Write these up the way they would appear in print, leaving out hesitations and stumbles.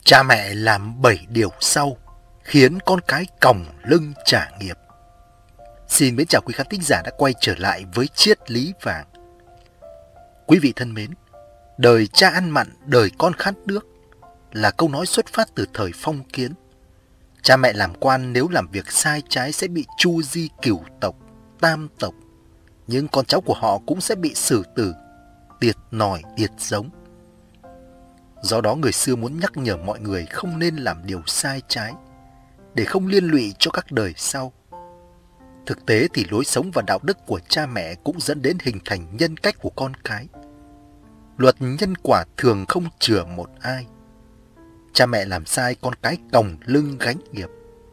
Cha mẹ làm 7 điều sau khiến con cái còng lưng trả nghiệp. Xin mến chào quý khán thính giả đã quay trở lại với Triết lý vàng. Quý vị thân mến, đời cha ăn mặn, đời con khát nước là câu nói xuất phát từ thời phong kiến. Cha mẹ làm quan nếu làm việc sai trái sẽ bị tru di cửu tộc, tam tộc, nhưng con cháu của họ cũng sẽ bị xử tử, tiệt nòi, tiệt giống. Do đó người xưa muốn nhắc nhở mọi người không nên làm điều sai trái, để không liên lụy cho các đời sau. Thực tế thì lối sống và đạo đức của cha mẹ cũng dẫn đến hình thành nhân cách của con cái. Luật nhân quả thường không chừa một ai. Cha mẹ làm sai, con cái còng lưng gánh nghiệp.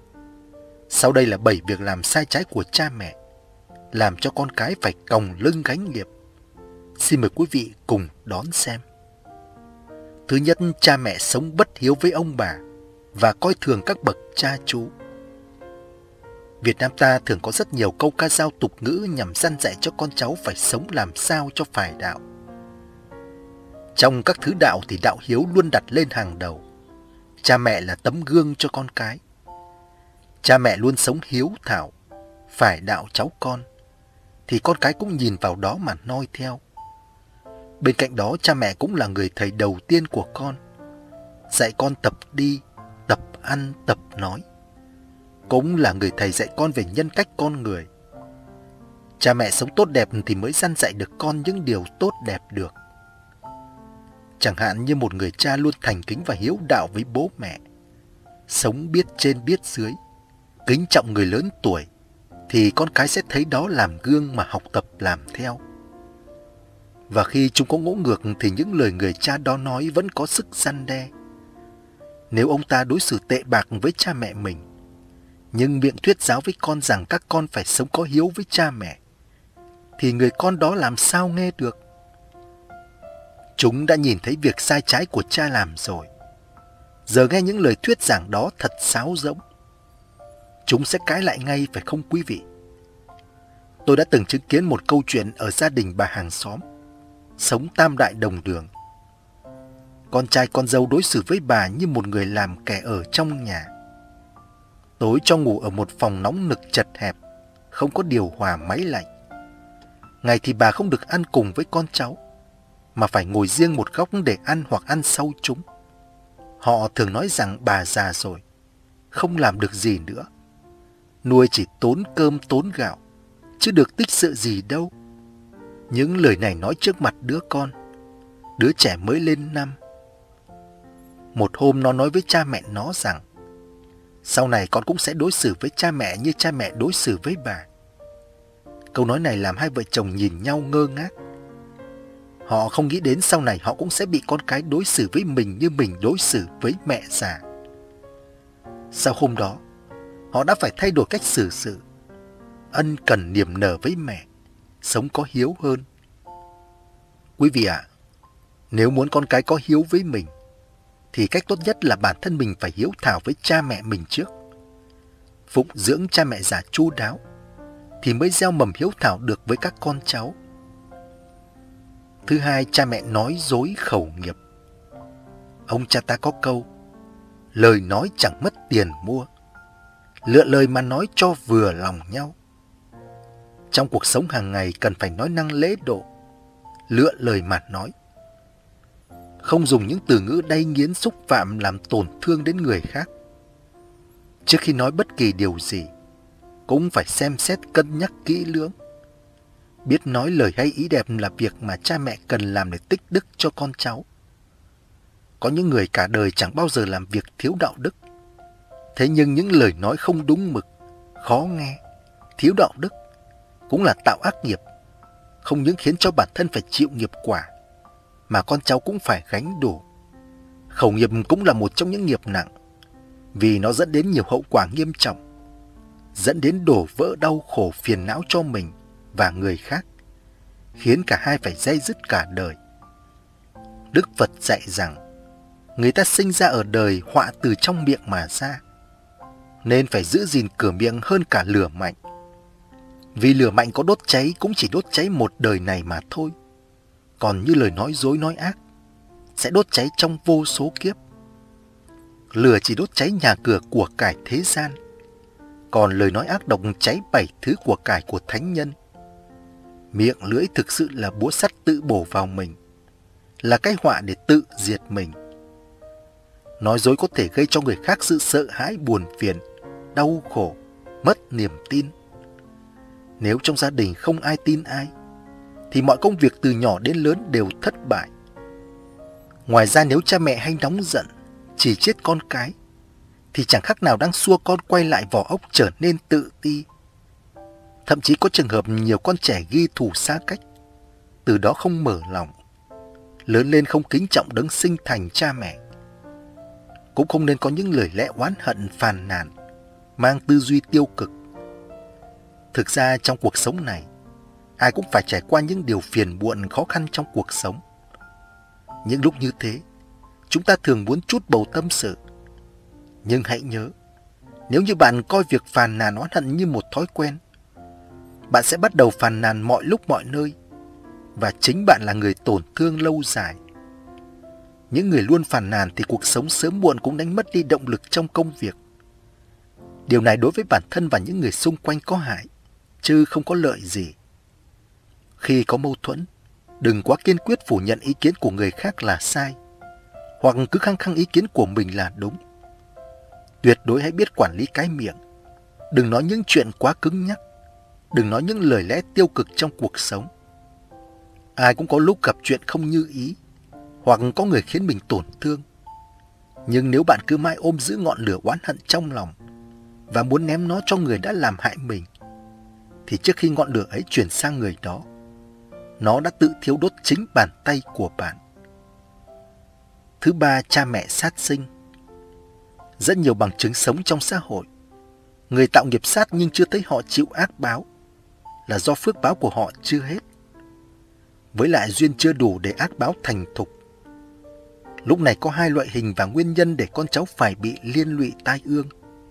Sau đây là 7 việc làm sai trái của cha mẹ, làm cho con cái phải còng lưng gánh nghiệp. Xin mời quý vị cùng đón xem. Thứ nhất, cha mẹ sống bất hiếu với ông bà và coi thường các bậc cha chú. Việt Nam ta thường có rất nhiều câu ca dao tục ngữ nhằm răn dạy cho con cháu phải sống làm sao cho phải đạo. Trong các thứ đạo thì đạo hiếu luôn đặt lên hàng đầu. Cha mẹ là tấm gương cho con cái. Cha mẹ luôn sống hiếu thảo, phải đạo cháu con, thì con cái cũng nhìn vào đó mà noi theo. Bên cạnh đó, cha mẹ cũng là người thầy đầu tiên của con, dạy con tập đi, tập ăn, tập nói. Cũng là người thầy dạy con về nhân cách con người. Cha mẹ sống tốt đẹp thì mới răn dạy được con những điều tốt đẹp được. Chẳng hạn như một người cha luôn thành kính và hiếu đạo với bố mẹ, sống biết trên biết dưới, kính trọng người lớn tuổi, thì con cái sẽ thấy đó làm gương mà học tập làm theo. Và khi chúng có ngỗ ngược thì những lời người cha đó nói vẫn có sức răn đe. Nếu ông ta đối xử tệ bạc với cha mẹ mình, nhưng miệng thuyết giáo với con rằng các con phải sống có hiếu với cha mẹ, thì người con đó làm sao nghe được? Chúng đã nhìn thấy việc sai trái của cha làm rồi. Giờ nghe những lời thuyết giảng đó thật sáo rỗng. Chúng sẽ cãi lại ngay, phải không quý vị? Tôi đã từng chứng kiến một câu chuyện ở gia đình bà hàng xóm, sống tam đại đồng đường. Con trai con dâu đối xử với bà như một người làm kẻ ở trong nhà. Tối cho ngủ ở một phòng nóng nực chật hẹp, không có điều hòa máy lạnh. Ngày thì bà không được ăn cùng với con cháu, mà phải ngồi riêng một góc để ăn hoặc ăn sau chúng. Họ thường nói rằng bà già rồi, không làm được gì nữa. Nuôi chỉ tốn cơm tốn gạo, chứ được tích sự gì đâu. Những lời này nói trước mặt đứa con, đứa trẻ mới lên năm. Một hôm nó nói với cha mẹ nó rằng, sau này con cũng sẽ đối xử với cha mẹ như cha mẹ đối xử với bà. Câu nói này làm hai vợ chồng nhìn nhau ngơ ngác. Họ không nghĩ đến sau này họ cũng sẽ bị con cái đối xử với mình như mình đối xử với mẹ già. Sau hôm đó, họ đã phải thay đổi cách xử sự, ân cần niềm nở với mẹ, sống có hiếu hơn. Quý vị ạ, nếu muốn con cái có hiếu với mình, thì cách tốt nhất là bản thân mình phải hiếu thảo với cha mẹ mình trước. Phụng dưỡng cha mẹ già chu đáo, thì mới gieo mầm hiếu thảo được với các con cháu. Thứ hai, cha mẹ nói dối khẩu nghiệp. Ông cha ta có câu, lời nói chẳng mất tiền mua, lựa lời mà nói cho vừa lòng nhau. Trong cuộc sống hàng ngày cần phải nói năng lễ độ, lựa lời mà nói. Không dùng những từ ngữ đay nghiến xúc phạm làm tổn thương đến người khác. Trước khi nói bất kỳ điều gì, cũng phải xem xét cân nhắc kỹ lưỡng. Biết nói lời hay ý đẹp là việc mà cha mẹ cần làm để tích đức cho con cháu. Có những người cả đời chẳng bao giờ làm việc thiếu đạo đức. Thế nhưng những lời nói không đúng mực, khó nghe, thiếu đạo đức cũng là tạo ác nghiệp, không những khiến cho bản thân phải chịu nghiệp quả, mà con cháu cũng phải gánh đủ. Khẩu nghiệp cũng là một trong những nghiệp nặng, vì nó dẫn đến nhiều hậu quả nghiêm trọng, dẫn đến đổ vỡ đau khổ phiền não cho mình và người khác, khiến cả hai phải day dứt cả đời. Đức Phật dạy rằng, người ta sinh ra ở đời họa từ trong miệng mà ra, nên phải giữ gìn cửa miệng hơn cả lửa mạnh. Vì lửa mạnh có đốt cháy cũng chỉ đốt cháy một đời này mà thôi. Còn như lời nói dối nói ác sẽ đốt cháy trong vô số kiếp. lửa chỉ đốt cháy nhà cửa của cải thế gian, còn lời nói ác độc cháy 7 thứ của cải của thánh nhân. Miệng lưỡi thực sự là búa sắt tự bổ vào mình, là cái họa để tự diệt mình. Nói dối có thể gây cho người khác sự sợ hãi, buồn phiền, đau khổ, mất niềm tin. Nếu trong gia đình không ai tin ai, thì mọi công việc từ nhỏ đến lớn đều thất bại. Ngoài ra nếu cha mẹ hay nóng giận, chỉ trích con cái, thì chẳng khác nào đang xua con quay lại vỏ ốc trở nên tự ti. Thậm chí có trường hợp nhiều con trẻ ghi thù xa cách, từ đó không mở lòng, lớn lên không kính trọng đấng sinh thành cha mẹ. Cũng không nên có những lời lẽ oán hận phàn nàn, mang tư duy tiêu cực. Thực ra trong cuộc sống này, ai cũng phải trải qua những điều phiền muộn khó khăn trong cuộc sống. Những lúc như thế, chúng ta thường muốn trút bầu tâm sự. Nhưng hãy nhớ, nếu như bạn coi việc phàn nàn oán hận như một thói quen, bạn sẽ bắt đầu phàn nàn mọi lúc mọi nơi, và chính bạn là người tổn thương lâu dài. Những người luôn phàn nàn thì cuộc sống sớm muộn cũng đánh mất đi động lực trong công việc. Điều này đối với bản thân và những người xung quanh có hại, chứ không có lợi gì. Khi có mâu thuẫn, đừng quá kiên quyết phủ nhận ý kiến của người khác là sai, hoặc cứ khăng khăng ý kiến của mình là đúng. Tuyệt đối hãy biết quản lý cái miệng. Đừng nói những chuyện quá cứng nhắc. Đừng nói những lời lẽ tiêu cực trong cuộc sống. Ai cũng có lúc gặp chuyện không như ý, hoặc có người khiến mình tổn thương. Nhưng nếu bạn cứ mãi ôm giữ ngọn lửa oán hận trong lòng và muốn ném nó cho người đã làm hại mình, thì trước khi ngọn lửa ấy chuyển sang người đó, nó đã tự thiêu đốt chính bàn tay của bạn. Thứ ba, cha mẹ sát sinh. Rất nhiều bằng chứng sống trong xã hội, người tạo nghiệp sát nhưng chưa thấy họ chịu ác báo, là do phước báo của họ chưa hết. Với lại duyên chưa đủ để ác báo thành thục. Lúc này có hai loại hình và nguyên nhân để con cháu phải bị liên lụy tai ương.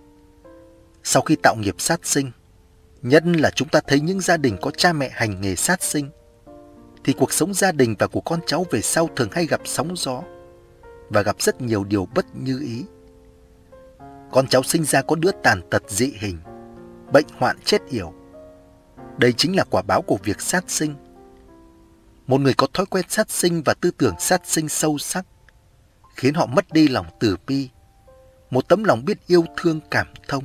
Sau khi tạo nghiệp sát sinh, nhất là chúng ta thấy những gia đình có cha mẹ hành nghề sát sinh, thì cuộc sống gia đình và của con cháu về sau thường hay gặp sóng gió và gặp rất nhiều điều bất như ý. Con cháu sinh ra có đứa tàn tật dị hình, bệnh hoạn chết yểu. Đây chính là quả báo của việc sát sinh. Một người có thói quen sát sinh và tư tưởng sát sinh sâu sắc khiến họ mất đi lòng từ bi, một tấm lòng biết yêu thương cảm thông.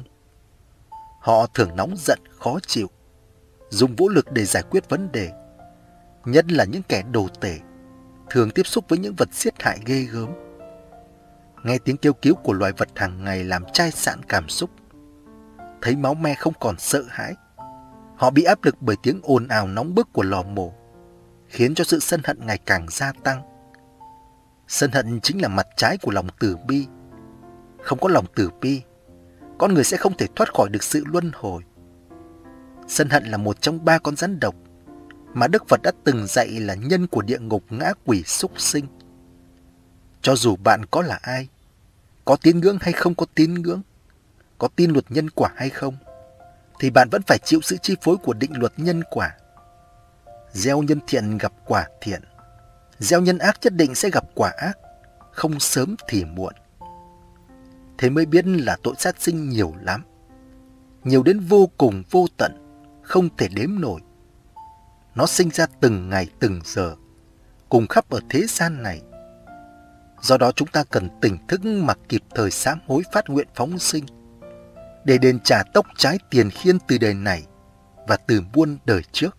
Họ thường nóng giận, khó chịu, dùng vũ lực để giải quyết vấn đề. Nhất là những kẻ đồ tể, thường tiếp xúc với những vật giết hại ghê gớm. Nghe tiếng kêu cứu của loài vật hàng ngày làm chai sạn cảm xúc. Thấy máu me không còn sợ hãi. Họ bị áp lực bởi tiếng ồn ào nóng bức của lò mổ, khiến cho sự sân hận ngày càng gia tăng. Sân hận chính là mặt trái của lòng từ bi. Không có lòng từ bi, con người sẽ không thể thoát khỏi được sự luân hồi. Sân hận là một trong 3 con rắn độc mà Đức Phật đã từng dạy là nhân của địa ngục ngã quỷ súc sinh. Cho dù bạn có là ai, có tín ngưỡng hay không có tín ngưỡng, có tin luật nhân quả hay không, thì bạn vẫn phải chịu sự chi phối của định luật nhân quả. Gieo nhân thiện gặp quả thiện, gieo nhân ác nhất định sẽ gặp quả ác, không sớm thì muộn. Thế mới biết là tội sát sinh nhiều lắm, nhiều đến vô cùng vô tận, không thể đếm nổi. Nó sinh ra từng ngày từng giờ, cùng khắp ở thế gian này. Do đó chúng ta cần tỉnh thức mà kịp thời sám hối phát nguyện phóng sinh, để đền trả tốc trái tiền khiên từ đời này và từ muôn đời trước.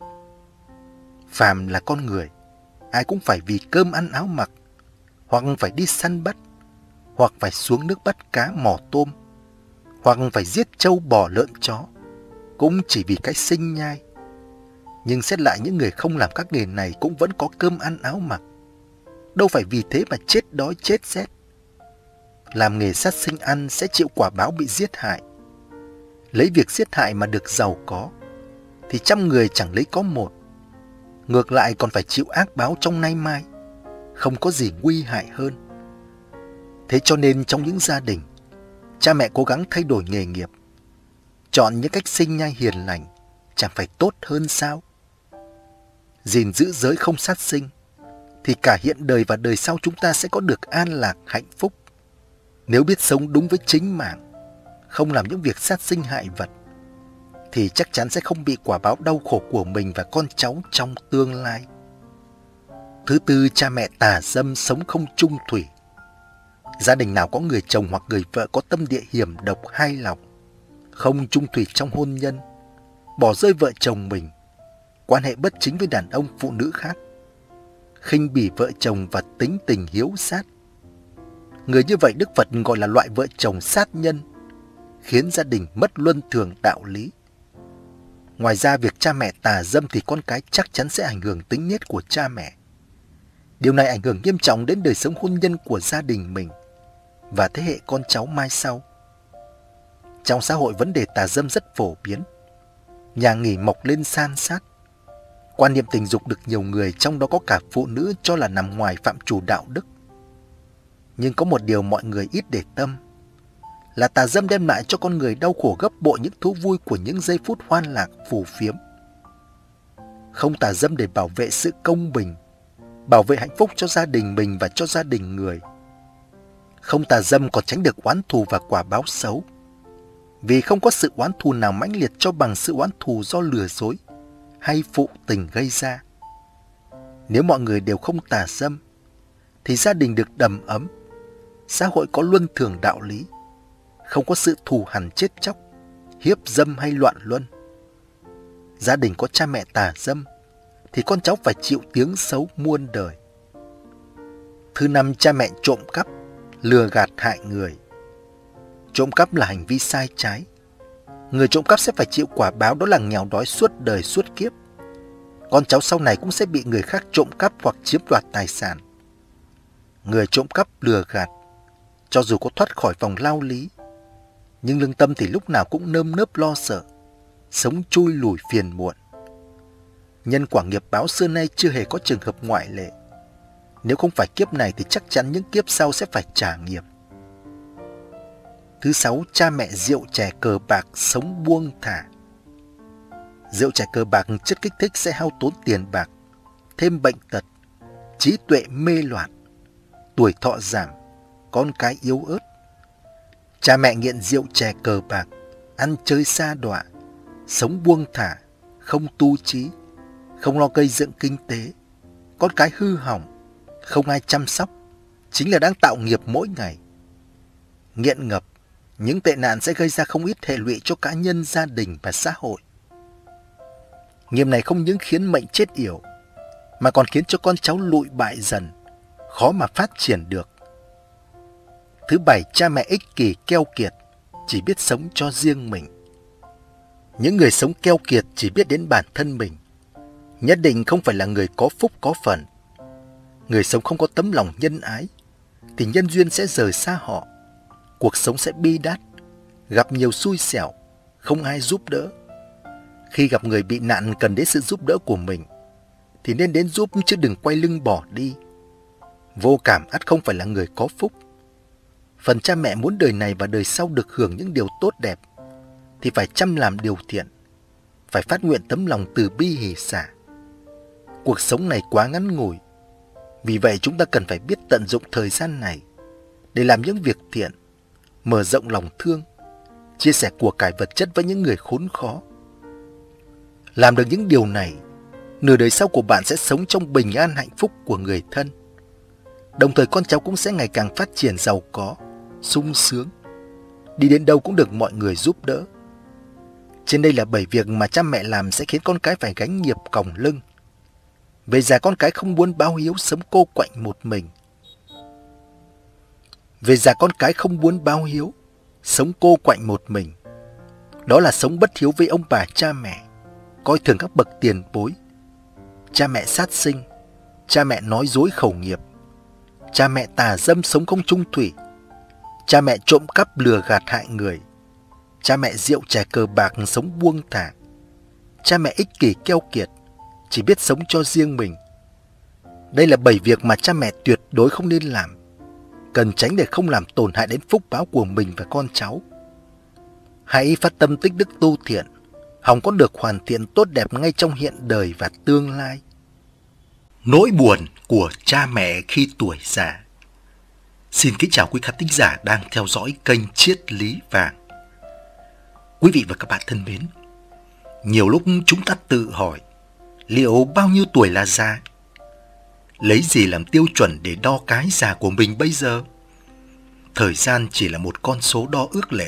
Phàm là con người, ai cũng phải vì cơm ăn áo mặc, hoặc phải đi săn bắt, hoặc phải xuống nước bắt cá mò tôm, hoặc phải giết trâu bò lợn chó, cũng chỉ vì cái sinh nhai. Nhưng xét lại những người không làm các nghề này cũng vẫn có cơm ăn áo mặc, đâu phải vì thế mà chết đói chết rét. Làm nghề sát sinh ăn sẽ chịu quả báo bị giết hại. Lấy việc giết hại mà được giàu có, thì 100 người chẳng lấy có 1. Ngược lại còn phải chịu ác báo trong nay mai, không có gì nguy hại hơn. Thế cho nên trong những gia đình, cha mẹ cố gắng thay đổi nghề nghiệp, chọn những cách sinh nhai hiền lành, chẳng phải tốt hơn sao? Gìn giữ giới không sát sinh, thì cả hiện đời và đời sau chúng ta sẽ có được an lạc hạnh phúc. Nếu biết sống đúng với chính mạng, không làm những việc sát sinh hại vật, thì chắc chắn sẽ không bị quả báo đau khổ của mình và con cháu trong tương lai. Thứ tư, cha mẹ tà dâm sống không chung thủy. Gia đình nào có người chồng hoặc người vợ có tâm địa hiểm độc hai lòng, không chung thủy trong hôn nhân, bỏ rơi vợ chồng mình, quan hệ bất chính với đàn ông phụ nữ khác, khinh bỉ vợ chồng và tính tình hiếu sát. Người như vậy Đức Phật gọi là loại vợ chồng sát nhân, khiến gia đình mất luân thường đạo lý. Ngoài ra, việc cha mẹ tà dâm thì con cái chắc chắn sẽ ảnh hưởng tính nết của cha mẹ. Điều này ảnh hưởng nghiêm trọng đến đời sống hôn nhân của gia đình mình và thế hệ con cháu mai sau. Trong xã hội, vấn đề tà dâm rất phổ biến. Nhà nghỉ mọc lên san sát. Quan niệm tình dục được nhiều người, trong đó có cả phụ nữ, cho là nằm ngoài phạm trù đạo đức. Nhưng có một điều mọi người ít để tâm, là tà dâm đem lại cho con người đau khổ gấp bội những thú vui của những giây phút hoan lạc phù phiếm. Không tà dâm để bảo vệ sự công bình, bảo vệ hạnh phúc cho gia đình mình và cho gia đình người. Không tà dâm còn tránh được oán thù và quả báo xấu. Vì không có sự oán thù nào mãnh liệt cho bằng sự oán thù do lừa dối hay phụ tình gây ra. Nếu mọi người đều không tà dâm, thì gia đình được đầm ấm, xã hội có luân thường đạo lý, không có sự thù hằn chết chóc, hiếp dâm hay loạn luân. Gia đình có cha mẹ tà dâm, thì con cháu phải chịu tiếng xấu muôn đời. Thứ năm, cha mẹ trộm cắp, lừa gạt hại người. Trộm cắp là hành vi sai trái. Người trộm cắp sẽ phải chịu quả báo, đó là nghèo đói suốt đời suốt kiếp. Con cháu sau này cũng sẽ bị người khác trộm cắp hoặc chiếm đoạt tài sản. Người trộm cắp lừa gạt, cho dù có thoát khỏi vòng lao lý, nhưng lương tâm thì lúc nào cũng nơm nớp lo sợ, sống chui lủi phiền muộn. Nhân quả nghiệp báo xưa nay chưa hề có trường hợp ngoại lệ. Nếu không phải kiếp này thì chắc chắn những kiếp sau sẽ phải trả nghiệp. Thứ sáu, cha mẹ rượu chè cờ bạc sống buông thả. Rượu chè cờ bạc chất kích thích sẽ hao tốn tiền bạc, thêm bệnh tật, trí tuệ mê loạn, tuổi thọ giảm, con cái yếu ớt. Cha mẹ nghiện rượu chè cờ bạc, ăn chơi sa đọa, sống buông thả, không tu trí, không lo gây dựng kinh tế, con cái hư hỏng, không ai chăm sóc, chính là đang tạo nghiệp mỗi ngày. Nghiện ngập, những tệ nạn sẽ gây ra không ít hệ lụy cho cá nhân, gia đình và xã hội. Nghiệp này không những khiến mệnh chết yểu, mà còn khiến cho con cháu lụi bại dần, khó mà phát triển được. Thứ bảy, cha mẹ ích kỷ keo kiệt, chỉ biết sống cho riêng mình. Những người sống keo kiệt chỉ biết đến bản thân mình, nhất định không phải là người có phúc có phần. Người sống không có tấm lòng nhân ái, thì nhân duyên sẽ rời xa họ, cuộc sống sẽ bi đát, gặp nhiều xui xẻo, không ai giúp đỡ. Khi gặp người bị nạn cần đến sự giúp đỡ của mình, thì nên đến giúp chứ đừng quay lưng bỏ đi. Vô cảm ắt không phải là người có phúc. Phần cha mẹ muốn đời này và đời sau được hưởng những điều tốt đẹp, thì phải chăm làm điều thiện, phải phát nguyện tấm lòng từ bi hỷ xả. Cuộc sống này quá ngắn ngủi, vì vậy chúng ta cần phải biết tận dụng thời gian này để làm những việc thiện, mở rộng lòng thương, chia sẻ của cải vật chất với những người khốn khó. Làm được những điều này, nửa đời sau của bạn sẽ sống trong bình an hạnh phúc của người thân. Đồng thời con cháu cũng sẽ ngày càng phát triển giàu có, sung sướng, đi đến đâu cũng được mọi người giúp đỡ. Trên đây là 7 việc mà cha mẹ làm sẽ khiến con cái phải gánh nghiệp còng lưng. Về già con cái không muốn báo hiếu, sống cô quạnh một mình. Về già con cái không muốn báo hiếu, sống cô quạnh một mình. Đó là sống bất hiếu với ông bà cha mẹ, coi thường các bậc tiền bối. Cha mẹ sát sinh, cha mẹ nói dối khẩu nghiệp, cha mẹ tà dâm sống không chung thủy, cha mẹ trộm cắp lừa gạt hại người, cha mẹ rượu chè cờ bạc sống buông thả, cha mẹ ích kỷ keo kiệt, chỉ biết sống cho riêng mình. Đây là 7 việc mà cha mẹ tuyệt đối không nên làm, cần tránh để không làm tổn hại đến phúc báo của mình và con cháu. Hãy phát tâm tích đức tu thiện, hòng có được hoàn thiện tốt đẹp ngay trong hiện đời và tương lai. Nỗi buồn của cha mẹ khi tuổi già. Xin kính chào quý khán thính giả đang theo dõi kênh Triết Lý Vàng. Quý vị và các bạn thân mến, nhiều lúc chúng ta tự hỏi liệu bao nhiêu tuổi là già? Lấy gì làm tiêu chuẩn để đo cái già của mình bây giờ? Thời gian chỉ là một con số đo ước lệ.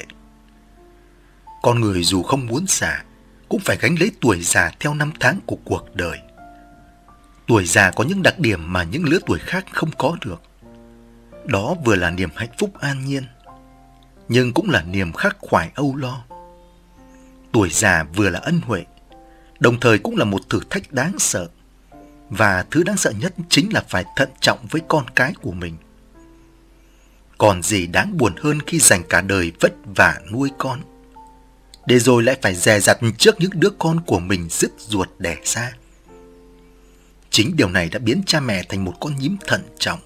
Con người dù không muốn già cũng phải gánh lấy tuổi già theo năm tháng của cuộc đời. Tuổi già có những đặc điểm mà những lứa tuổi khác không có được. Đó vừa là niềm hạnh phúc an nhiên, nhưng cũng là niềm khắc khoải âu lo. Tuổi già vừa là ân huệ, đồng thời cũng là một thử thách đáng sợ. Và thứ đáng sợ nhất chính là phải thận trọng với con cái của mình. Còn gì đáng buồn hơn khi dành cả đời vất vả nuôi con, để rồi lại phải dè dặt trước những đứa con của mình rứt ruột đẻ ra. Chính điều này đã biến cha mẹ thành một con nhím thận trọng.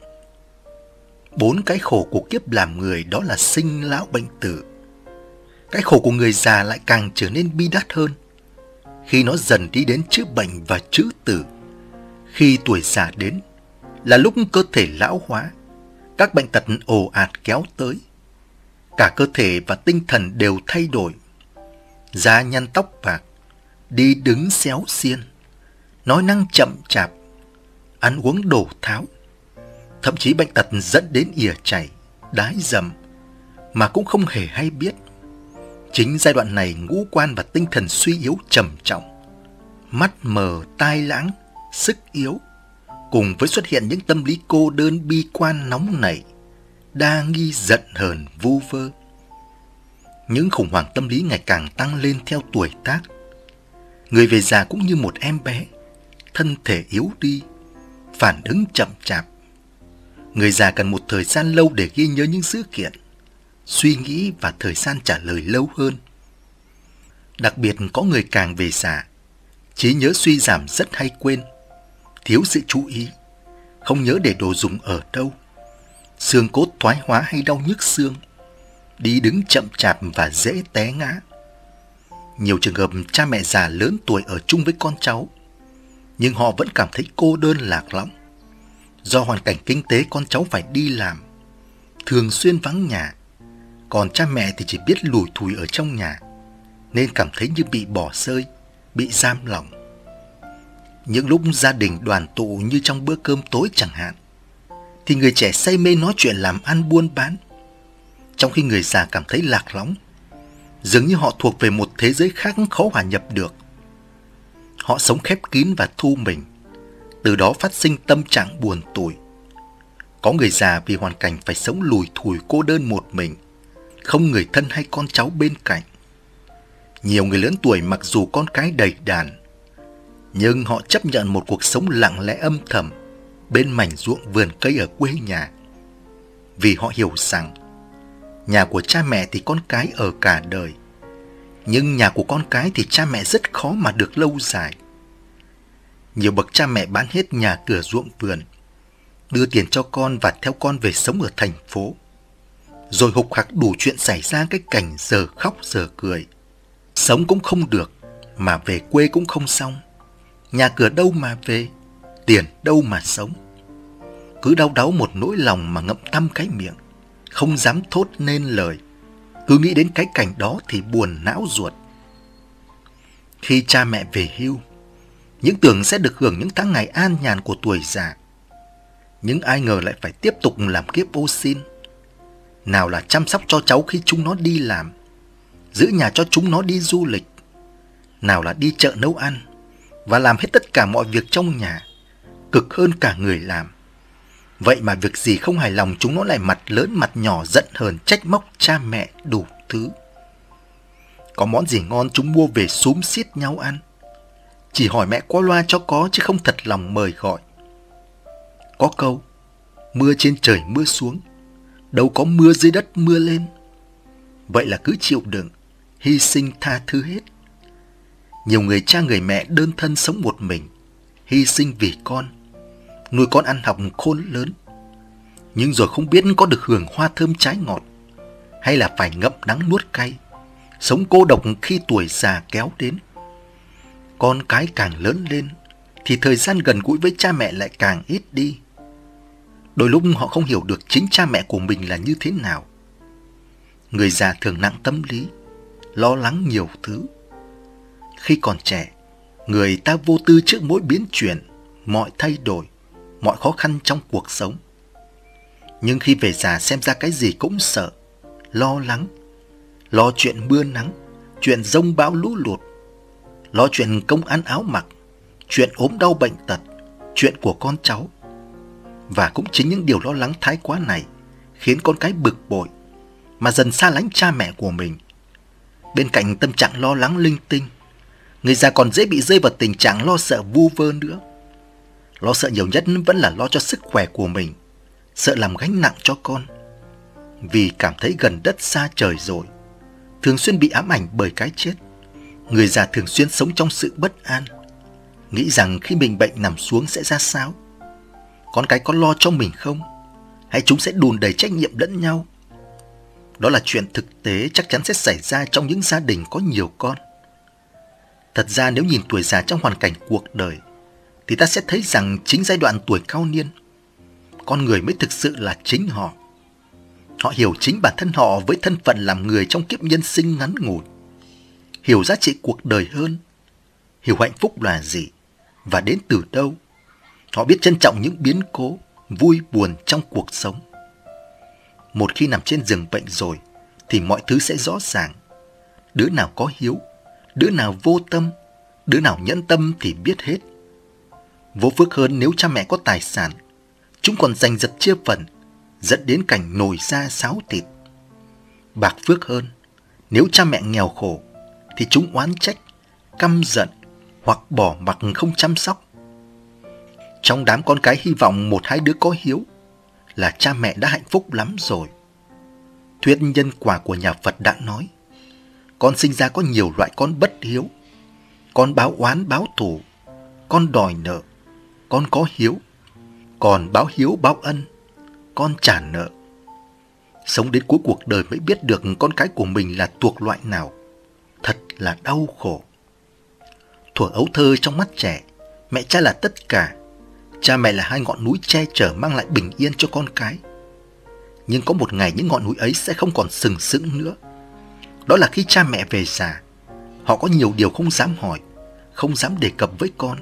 4 cái khổ của kiếp làm người đó là sinh, lão, bệnh, tử. Cái khổ của người già lại càng trở nên bi đát hơn khi nó dần đi đến chữ bệnh và chữ tử. Khi tuổi già đến là lúc cơ thể lão hóa, các bệnh tật ồ ạt kéo tới. Cả cơ thể và tinh thần đều thay đổi. Da nhăn tóc bạc, đi đứng xéo xiên, nói năng chậm chạp, ăn uống đổ tháo. Thậm chí bệnh tật dẫn đến ỉa chảy, đái dầm mà cũng không hề hay biết. Chính giai đoạn này ngũ quan và tinh thần suy yếu trầm trọng, mắt mờ, tai lãng, sức yếu, cùng với xuất hiện những tâm lý cô đơn, bi quan, nóng nảy, đa nghi, giận hờn, vu vơ. Những khủng hoảng tâm lý ngày càng tăng lên theo tuổi tác. Người về già cũng như một em bé, thân thể yếu đi, phản ứng chậm chạp. Người già cần một thời gian lâu để ghi nhớ những dữ kiện, suy nghĩ và thời gian trả lời lâu hơn. Đặc biệt có người càng về già, trí nhớ suy giảm rất hay quên, thiếu sự chú ý, không nhớ để đồ dùng ở đâu, xương cốt thoái hóa hay đau nhức xương, đi đứng chậm chạp và dễ té ngã. Nhiều trường hợp cha mẹ già lớn tuổi ở chung với con cháu, nhưng họ vẫn cảm thấy cô đơn lạc lõng. Do hoàn cảnh kinh tế con cháu phải đi làm, thường xuyên vắng nhà, còn cha mẹ thì chỉ biết lủi thủi ở trong nhà, nên cảm thấy như bị bỏ rơi, bị giam lỏng. Những lúc gia đình đoàn tụ như trong bữa cơm tối chẳng hạn, thì người trẻ say mê nói chuyện làm ăn buôn bán, trong khi người già cảm thấy lạc lõng, dường như họ thuộc về một thế giới khác khó hòa nhập được. Họ sống khép kín và thu mình, từ đó phát sinh tâm trạng buồn tủi. Có người già vì hoàn cảnh phải sống lủi thủi cô đơn một mình, không người thân hay con cháu bên cạnh. Nhiều người lớn tuổi mặc dù con cái đầy đàn, nhưng họ chấp nhận một cuộc sống lặng lẽ âm thầm bên mảnh ruộng vườn cây ở quê nhà. Vì họ hiểu rằng nhà của cha mẹ thì con cái ở cả đời, nhưng nhà của con cái thì cha mẹ rất khó mà được lâu dài. Nhiều bậc cha mẹ bán hết nhà cửa ruộng vườn, đưa tiền cho con và theo con về sống ở thành phố. Rồi hục hặc đủ chuyện xảy ra cái cảnh giờ khóc giờ cười. Sống cũng không được, mà về quê cũng không xong. Nhà cửa đâu mà về, tiền đâu mà sống. Cứ đau đáu một nỗi lòng mà ngậm tăm cái miệng, không dám thốt nên lời. Cứ nghĩ đến cái cảnh đó thì buồn não ruột. Khi cha mẹ về hưu, những tưởng sẽ được hưởng những tháng ngày an nhàn của tuổi già, nhưng ai ngờ lại phải tiếp tục làm kiếp ô xin. Nào là chăm sóc cho cháu khi chúng nó đi làm, giữ nhà cho chúng nó đi du lịch, nào là đi chợ nấu ăn và làm hết tất cả mọi việc trong nhà, cực hơn cả người làm. Vậy mà việc gì không hài lòng chúng nó lại mặt lớn mặt nhỏ giận hờn trách móc cha mẹ đủ thứ. Có món gì ngon chúng mua về xúm xiết nhau ăn, chỉ hỏi mẹ qua loa cho có chứ không thật lòng mời gọi. Có câu mưa trên trời mưa xuống, đâu có mưa dưới đất mưa lên. Vậy là cứ chịu đựng, hy sinh tha thứ hết. Nhiều người cha người mẹ đơn thân sống một mình, hy sinh vì con, nuôi con ăn học khôn lớn, nhưng rồi không biết có được hưởng hoa thơm trái ngọt, hay là phải ngậm đắng nuốt cay, sống cô độc khi tuổi già kéo đến. Con cái càng lớn lên thì thời gian gần gũi với cha mẹ lại càng ít đi. Đôi lúc họ không hiểu được chính cha mẹ của mình là như thế nào. Người già thường nặng tâm lý, lo lắng nhiều thứ. Khi còn trẻ, người ta vô tư trước mỗi biến chuyển, mọi thay đổi, mọi khó khăn trong cuộc sống. Nhưng khi về già xem ra cái gì cũng sợ, lo lắng, lo chuyện mưa nắng, chuyện giông bão lũ lụt, lo chuyện công ăn áo mặc, chuyện ốm đau bệnh tật, chuyện của con cháu. Và cũng chính những điều lo lắng thái quá này khiến con cái bực bội mà dần xa lánh cha mẹ của mình. Bên cạnh tâm trạng lo lắng linh tinh, người già còn dễ bị rơi vào tình trạng lo sợ vu vơ nữa. Lo sợ nhiều nhất vẫn là lo cho sức khỏe của mình, sợ làm gánh nặng cho con. Vì cảm thấy gần đất xa trời rồi, thường xuyên bị ám ảnh bởi cái chết, người già thường xuyên sống trong sự bất an, nghĩ rằng khi mình bệnh nằm xuống sẽ ra sao? Con cái có lo cho mình không? Hay chúng sẽ đùn đầy trách nhiệm lẫn nhau? Đó là chuyện thực tế chắc chắn sẽ xảy ra trong những gia đình có nhiều con. Thật ra nếu nhìn tuổi già trong hoàn cảnh cuộc đời, thì ta sẽ thấy rằng chính giai đoạn tuổi cao niên, con người mới thực sự là chính họ. Họ hiểu chính bản thân họ với thân phận làm người trong kiếp nhân sinh ngắn ngủi, hiểu giá trị cuộc đời hơn, hiểu hạnh phúc là gì và đến từ đâu. Họ biết trân trọng những biến cố, vui buồn trong cuộc sống. Một khi nằm trên giường bệnh rồi thì mọi thứ sẽ rõ ràng. Đứa nào có hiếu, đứa nào vô tâm, đứa nào nhẫn tâm thì biết hết. Vô phước hơn nếu cha mẹ có tài sản, chúng còn giành giật chia phần, dẫn đến cảnh nồi da sáo thịt. Bạc phước hơn nếu cha mẹ nghèo khổ, thì chúng oán trách, căm giận hoặc bỏ mặc không chăm sóc. Trong đám con cái hy vọng một hai đứa có hiếu là cha mẹ đã hạnh phúc lắm rồi. Thuyết nhân quả của nhà Phật đã nói, con sinh ra có nhiều loại con bất hiếu. Con báo oán báo thù, con đòi nợ, con có hiếu, còn báo hiếu báo ân, con trả nợ. Sống đến cuối cuộc đời mới biết được con cái của mình là thuộc loại nào. Thật là đau khổ. Thuở ấu thơ trong mắt trẻ, mẹ cha là tất cả. Cha mẹ là hai ngọn núi che chở mang lại bình yên cho con cái. Nhưng có một ngày những ngọn núi ấy sẽ không còn sừng sững nữa. Đó là khi cha mẹ về già, họ có nhiều điều không dám hỏi, không dám đề cập với con.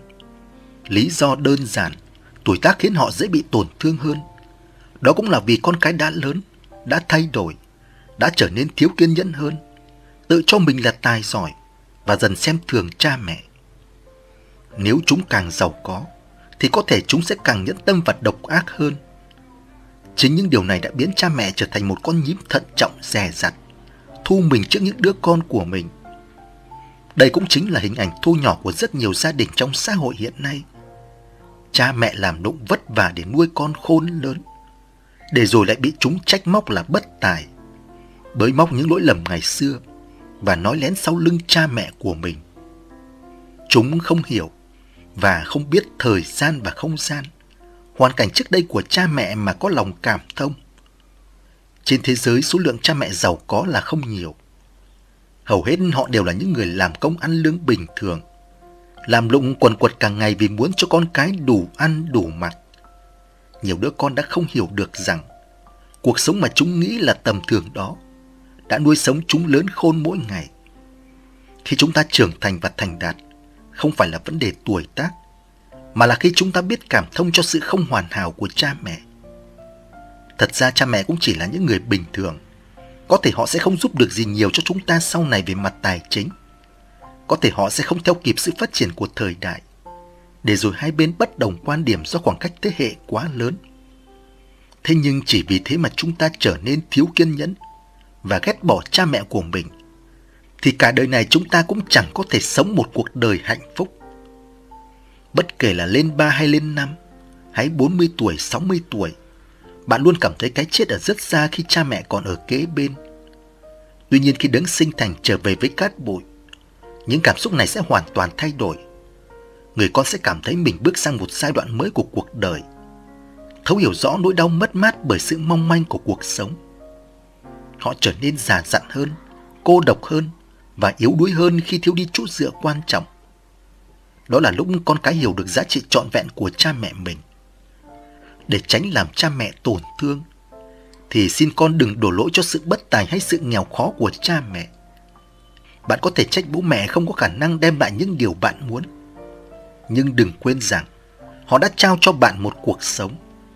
Lý do đơn giản, tuổi tác khiến họ dễ bị tổn thương hơn. Đó cũng là vì con cái đã lớn, đã thay đổi, đã trở nên thiếu kiên nhẫn hơn, tự cho mình là tài giỏi và dần xem thường cha mẹ. Nếu chúng càng giàu có, thì có thể chúng sẽ càng nhẫn tâm và độc ác hơn. Chính những điều này đã biến cha mẹ trở thành một con nhím thận trọng dè dặt, thu mình trước những đứa con của mình. Đây cũng chính là hình ảnh thu nhỏ của rất nhiều gia đình trong xã hội hiện nay. Cha mẹ làm nụng vất vả để nuôi con khôn lớn, để rồi lại bị chúng trách móc là bất tài, bới móc những lỗi lầm ngày xưa và nói lén sau lưng cha mẹ của mình. Chúng không hiểu và không biết thời gian và không gian, hoàn cảnh trước đây của cha mẹ mà có lòng cảm thông. Trên thế giới số lượng cha mẹ giàu có là không nhiều. Hầu hết họ đều là những người làm công ăn lương bình thường, làm lụng quần quật cả ngày vì muốn cho con cái đủ ăn đủ mặc. Nhiều đứa con đã không hiểu được rằng cuộc sống mà chúng nghĩ là tầm thường đó đã nuôi sống chúng lớn khôn mỗi ngày. Khi chúng ta trưởng thành và thành đạt, không phải là vấn đề tuổi tác, mà là khi chúng ta biết cảm thông cho sự không hoàn hảo của cha mẹ. Thật ra cha mẹ cũng chỉ là những người bình thường. Có thể họ sẽ không giúp được gì nhiều cho chúng ta sau này về mặt tài chính. Có thể họ sẽ không theo kịp sự phát triển của thời đại, để rồi hai bên bất đồng quan điểm do khoảng cách thế hệ quá lớn. Thế nhưng chỉ vì thế mà chúng ta trở nên thiếu kiên nhẫn và ghét bỏ cha mẹ của mình, thì cả đời này chúng ta cũng chẳng có thể sống một cuộc đời hạnh phúc. Bất kể là lên 3 hay lên 5, hay 40 tuổi, 60 tuổi, bạn luôn cảm thấy cái chết ở rất xa khi cha mẹ còn ở kế bên. Tuy nhiên khi đấng sinh thành trở về với cát bụi, những cảm xúc này sẽ hoàn toàn thay đổi. Người con sẽ cảm thấy mình bước sang một giai đoạn mới của cuộc đời, thấu hiểu rõ nỗi đau mất mát bởi sự mong manh của cuộc sống. Họ trở nên già dặn hơn, cô độc hơn và yếu đuối hơn khi thiếu đi chỗ dựa quan trọng. Đó là lúc con cái hiểu được giá trị trọn vẹn của cha mẹ mình. để tránh làm cha mẹ tổn thương, thì xin con đừng đổ lỗi cho sự bất tài hay sự nghèo khó của cha mẹ. Bạn có thể trách bố mẹ không có khả năng đem lại những điều bạn muốn, nhưng đừng quên rằng họ đã trao cho bạn một cuộc sống.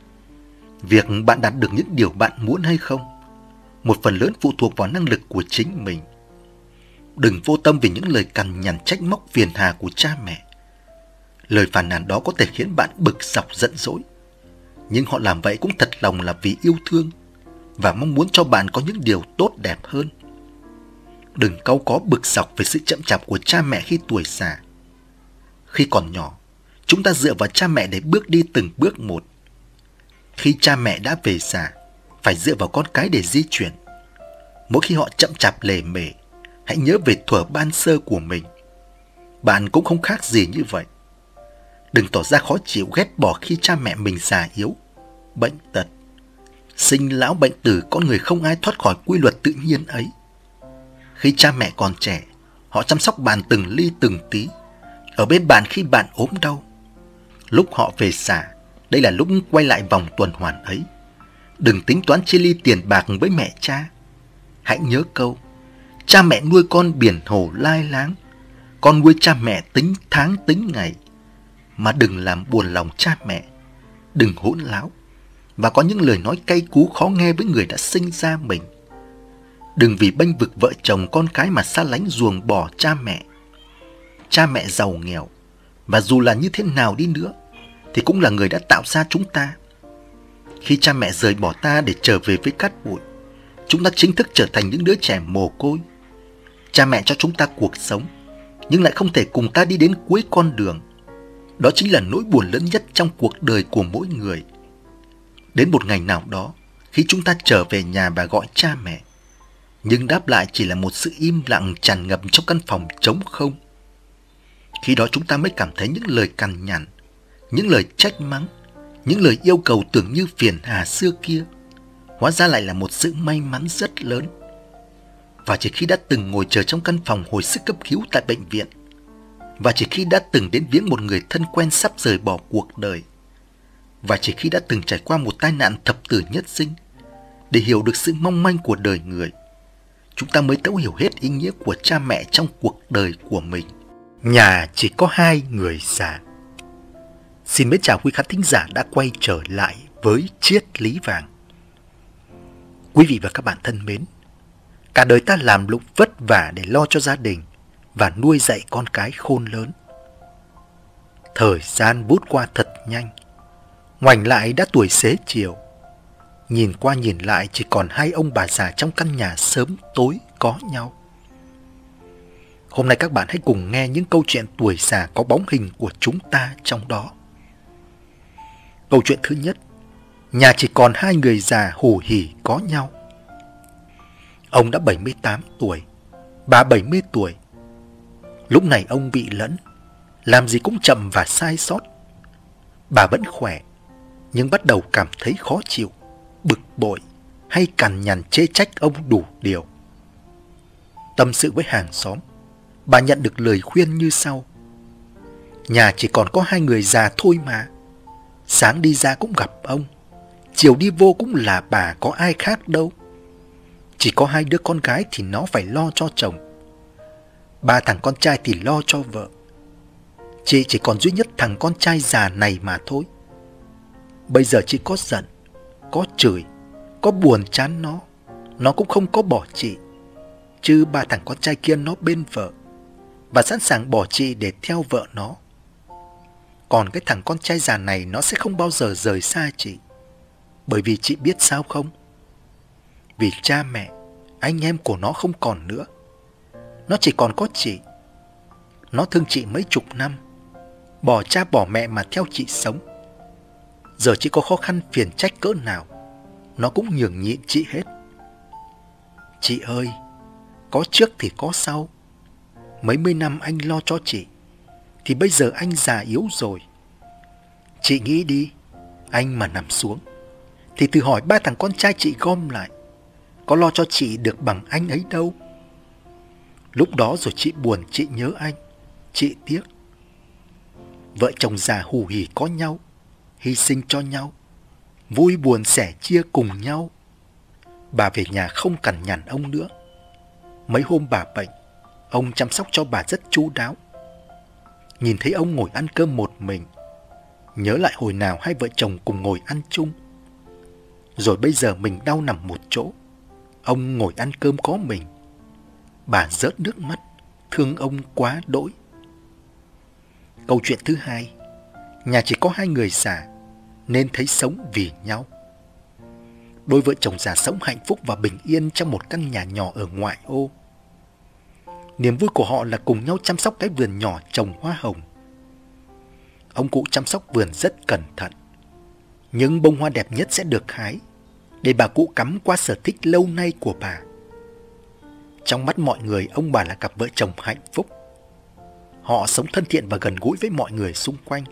Việc bạn đạt được những điều bạn muốn hay không, một phần lớn phụ thuộc vào năng lực của chính mình. Đừng vô tâm vì những lời cằn nhằn trách móc phiền hà của cha mẹ. Lời phàn nàn đó có thể khiến bạn bực dọc giận dỗi, nhưng họ làm vậy cũng thật lòng là vì yêu thương và mong muốn cho bạn có những điều tốt đẹp hơn. Đừng cau có bực dọc về sự chậm chạp của cha mẹ khi tuổi già. Khi còn nhỏ, chúng ta dựa vào cha mẹ để bước đi từng bước một. Khi cha mẹ đã về già, phải dựa vào con cái để di chuyển. Mỗi khi họ chậm chạp lề mề, hãy nhớ về thuở ban sơ của mình. Bạn cũng không khác gì như vậy. Đừng tỏ ra khó chịu ghét bỏ khi cha mẹ mình già yếu, bệnh tật. Sinh lão bệnh tử, con người không ai thoát khỏi quy luật tự nhiên ấy. Khi cha mẹ còn trẻ, họ chăm sóc bạn từng ly từng tí, ở bên bạn khi bạn ốm đau. Lúc họ về già, đây là lúc quay lại vòng tuần hoàn ấy. Đừng tính toán chia ly tiền bạc với mẹ cha. Hãy nhớ câu, cha mẹ nuôi con biển hồ lai láng, con nuôi cha mẹ tính tháng tính ngày. Mà đừng làm buồn lòng cha mẹ, đừng hỗn láo và có những lời nói cay cú khó nghe với người đã sinh ra mình. Đừng vì bênh vực vợ chồng con cái mà xa lánh ruồng bỏ cha mẹ. Cha mẹ giàu nghèo, và dù là như thế nào đi nữa, thì cũng là người đã tạo ra chúng ta. Khi cha mẹ rời bỏ ta để trở về với cát bụi, chúng ta chính thức trở thành những đứa trẻ mồ côi. Cha mẹ cho chúng ta cuộc sống, nhưng lại không thể cùng ta đi đến cuối con đường. Đó chính là nỗi buồn lớn nhất trong cuộc đời của mỗi người. Đến một ngày nào đó, khi chúng ta trở về nhà và gọi cha mẹ, nhưng đáp lại chỉ là một sự im lặng tràn ngập trong căn phòng trống không. Khi đó chúng ta mới cảm thấy những lời cằn nhằn, những lời trách mắng, những lời yêu cầu tưởng như phiền hà xưa kia hóa ra lại là một sự may mắn rất lớn. Và chỉ khi đã từng ngồi chờ trong căn phòng hồi sức cấp cứu tại bệnh viện, và chỉ khi đã từng đến viếng một người thân quen sắp rời bỏ cuộc đời, và chỉ khi đã từng trải qua một tai nạn thập tử nhất sinh để hiểu được sự mong manh của đời người, chúng ta mới thấu hiểu hết ý nghĩa của cha mẹ trong cuộc đời của mình. Nhà chỉ có hai người già. Xin mến chào quý khán thính giả đã quay trở lại với Triết Lý Vàng. Quý vị và các bạn thân mến, cả đời ta làm lụng vất vả để lo cho gia đình và nuôi dạy con cái khôn lớn. Thời gian vút qua thật nhanh, ngoảnh lại đã tuổi xế chiều. Nhìn qua nhìn lại chỉ còn hai ông bà già trong căn nhà sớm tối có nhau. Hôm nay các bạn hãy cùng nghe những câu chuyện tuổi già có bóng hình của chúng ta trong đó. Câu chuyện thứ nhất, nhà chỉ còn hai người già hù hỉ có nhau. Ông đã 78 tuổi, bà 70 tuổi. Lúc này ông bị lẫn, làm gì cũng chậm và sai sót. Bà vẫn khỏe, nhưng bắt đầu cảm thấy khó chịu, bực bội hay cằn nhằn chê trách ông đủ điều. Tâm sự với hàng xóm, bà nhận được lời khuyên như sau: nhà chỉ còn có hai người già thôi mà. Sáng đi ra cũng gặp ông, chiều đi vô cũng là bà, có ai khác đâu. Chỉ có hai đứa con gái thì nó phải lo cho chồng, ba thằng con trai thì lo cho vợ. Chị chỉ còn duy nhất thằng con trai già này mà thôi. Bây giờ chị có giận, có chửi, có buồn chán nó cũng không có bỏ chị. Chứ ba thằng con trai kia nó bên vợ và sẵn sàng bỏ chị để theo vợ nó. Còn cái thằng con trai già này nó sẽ không bao giờ rời xa chị. Bởi vì chị biết sao không? Vì cha mẹ, anh em của nó không còn nữa. Nó chỉ còn có chị. Nó thương chị mấy chục năm, bỏ cha bỏ mẹ mà theo chị sống. Giờ chị có khó khăn phiền trách cỡ nào, nó cũng nhường nhịn chị hết. Chị ơi, có trước thì có sau. Mấy mươi năm anh lo cho chị, thì bây giờ anh già yếu rồi. Chị nghĩ đi, anh mà nằm xuống thì thử hỏi ba thằng con trai chị gom lại, có lo cho chị được bằng anh ấy đâu. Lúc đó rồi chị buồn, chị nhớ anh, chị tiếc. Vợ chồng già hù hỉ có nhau, hy sinh cho nhau, vui buồn sẻ chia cùng nhau. Bà về nhà không cằn nhằn ông nữa. Mấy hôm bà bệnh, ông chăm sóc cho bà rất chu đáo. Nhìn thấy ông ngồi ăn cơm một mình, nhớ lại hồi nào hai vợ chồng cùng ngồi ăn chung. Rồi bây giờ mình đau nằm một chỗ, ông ngồi ăn cơm có mình. Bà rớt nước mắt, thương ông quá đỗi. Câu chuyện thứ hai, nhà chỉ có hai người già nên thấy sống vì nhau. Đôi vợ chồng già sống hạnh phúc và bình yên trong một căn nhà nhỏ ở ngoại ô. Niềm vui của họ là cùng nhau chăm sóc cái vườn nhỏ trồng hoa hồng. Ông cụ chăm sóc vườn rất cẩn thận. Những bông hoa đẹp nhất sẽ được hái để bà cụ cắm qua sở thích lâu nay của bà. Trong mắt mọi người, ông bà là cặp vợ chồng hạnh phúc. Họ sống thân thiện và gần gũi với mọi người xung quanh.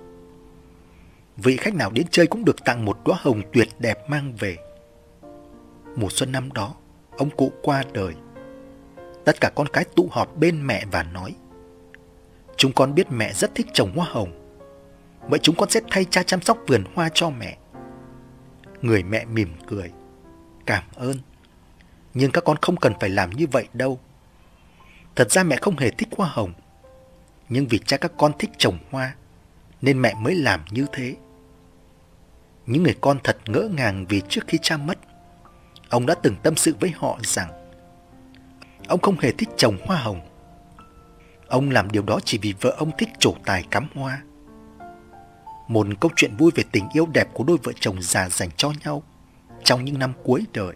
Vị khách nào đến chơi cũng được tặng một đóa hồng tuyệt đẹp mang về. Mùa xuân năm đó, ông cụ qua đời. Tất cả con cái tụ họp bên mẹ và nói: chúng con biết mẹ rất thích trồng hoa hồng, vậy chúng con sẽ thay cha chăm sóc vườn hoa cho mẹ. Người mẹ mỉm cười: cảm ơn, nhưng các con không cần phải làm như vậy đâu. Thật ra mẹ không hề thích hoa hồng, nhưng vì cha các con thích trồng hoa nên mẹ mới làm như thế. Những người con thật ngỡ ngàng vì trước khi cha mất, ông đã từng tâm sự với họ rằng ông không hề thích trồng hoa hồng. Ông làm điều đó chỉ vì vợ ông thích trổ tài cắm hoa. Một câu chuyện vui về tình yêu đẹp của đôi vợ chồng già dành cho nhau trong những năm cuối đời.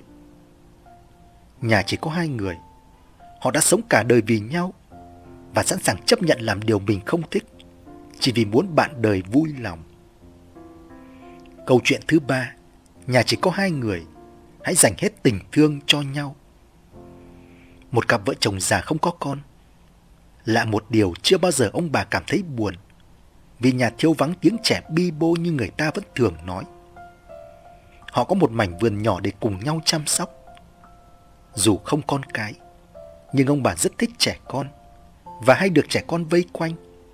Nhà chỉ có hai người, họ đã sống cả đời vì nhau và sẵn sàng chấp nhận làm điều mình không thích chỉ vì muốn bạn đời vui lòng. Câu chuyện thứ ba, nhà chỉ có hai người, hãy dành hết tình thương cho nhau. Một cặp vợ chồng già không có con. Lạ một điều, chưa bao giờ ông bà cảm thấy buồn vì nhà thiếu vắng tiếng trẻ bi bô như người ta vẫn thường nói. Họ có một mảnh vườn nhỏ để cùng nhau chăm sóc. Dù không con cái, nhưng ông bà rất thích trẻ con và hay được trẻ con vây quanh.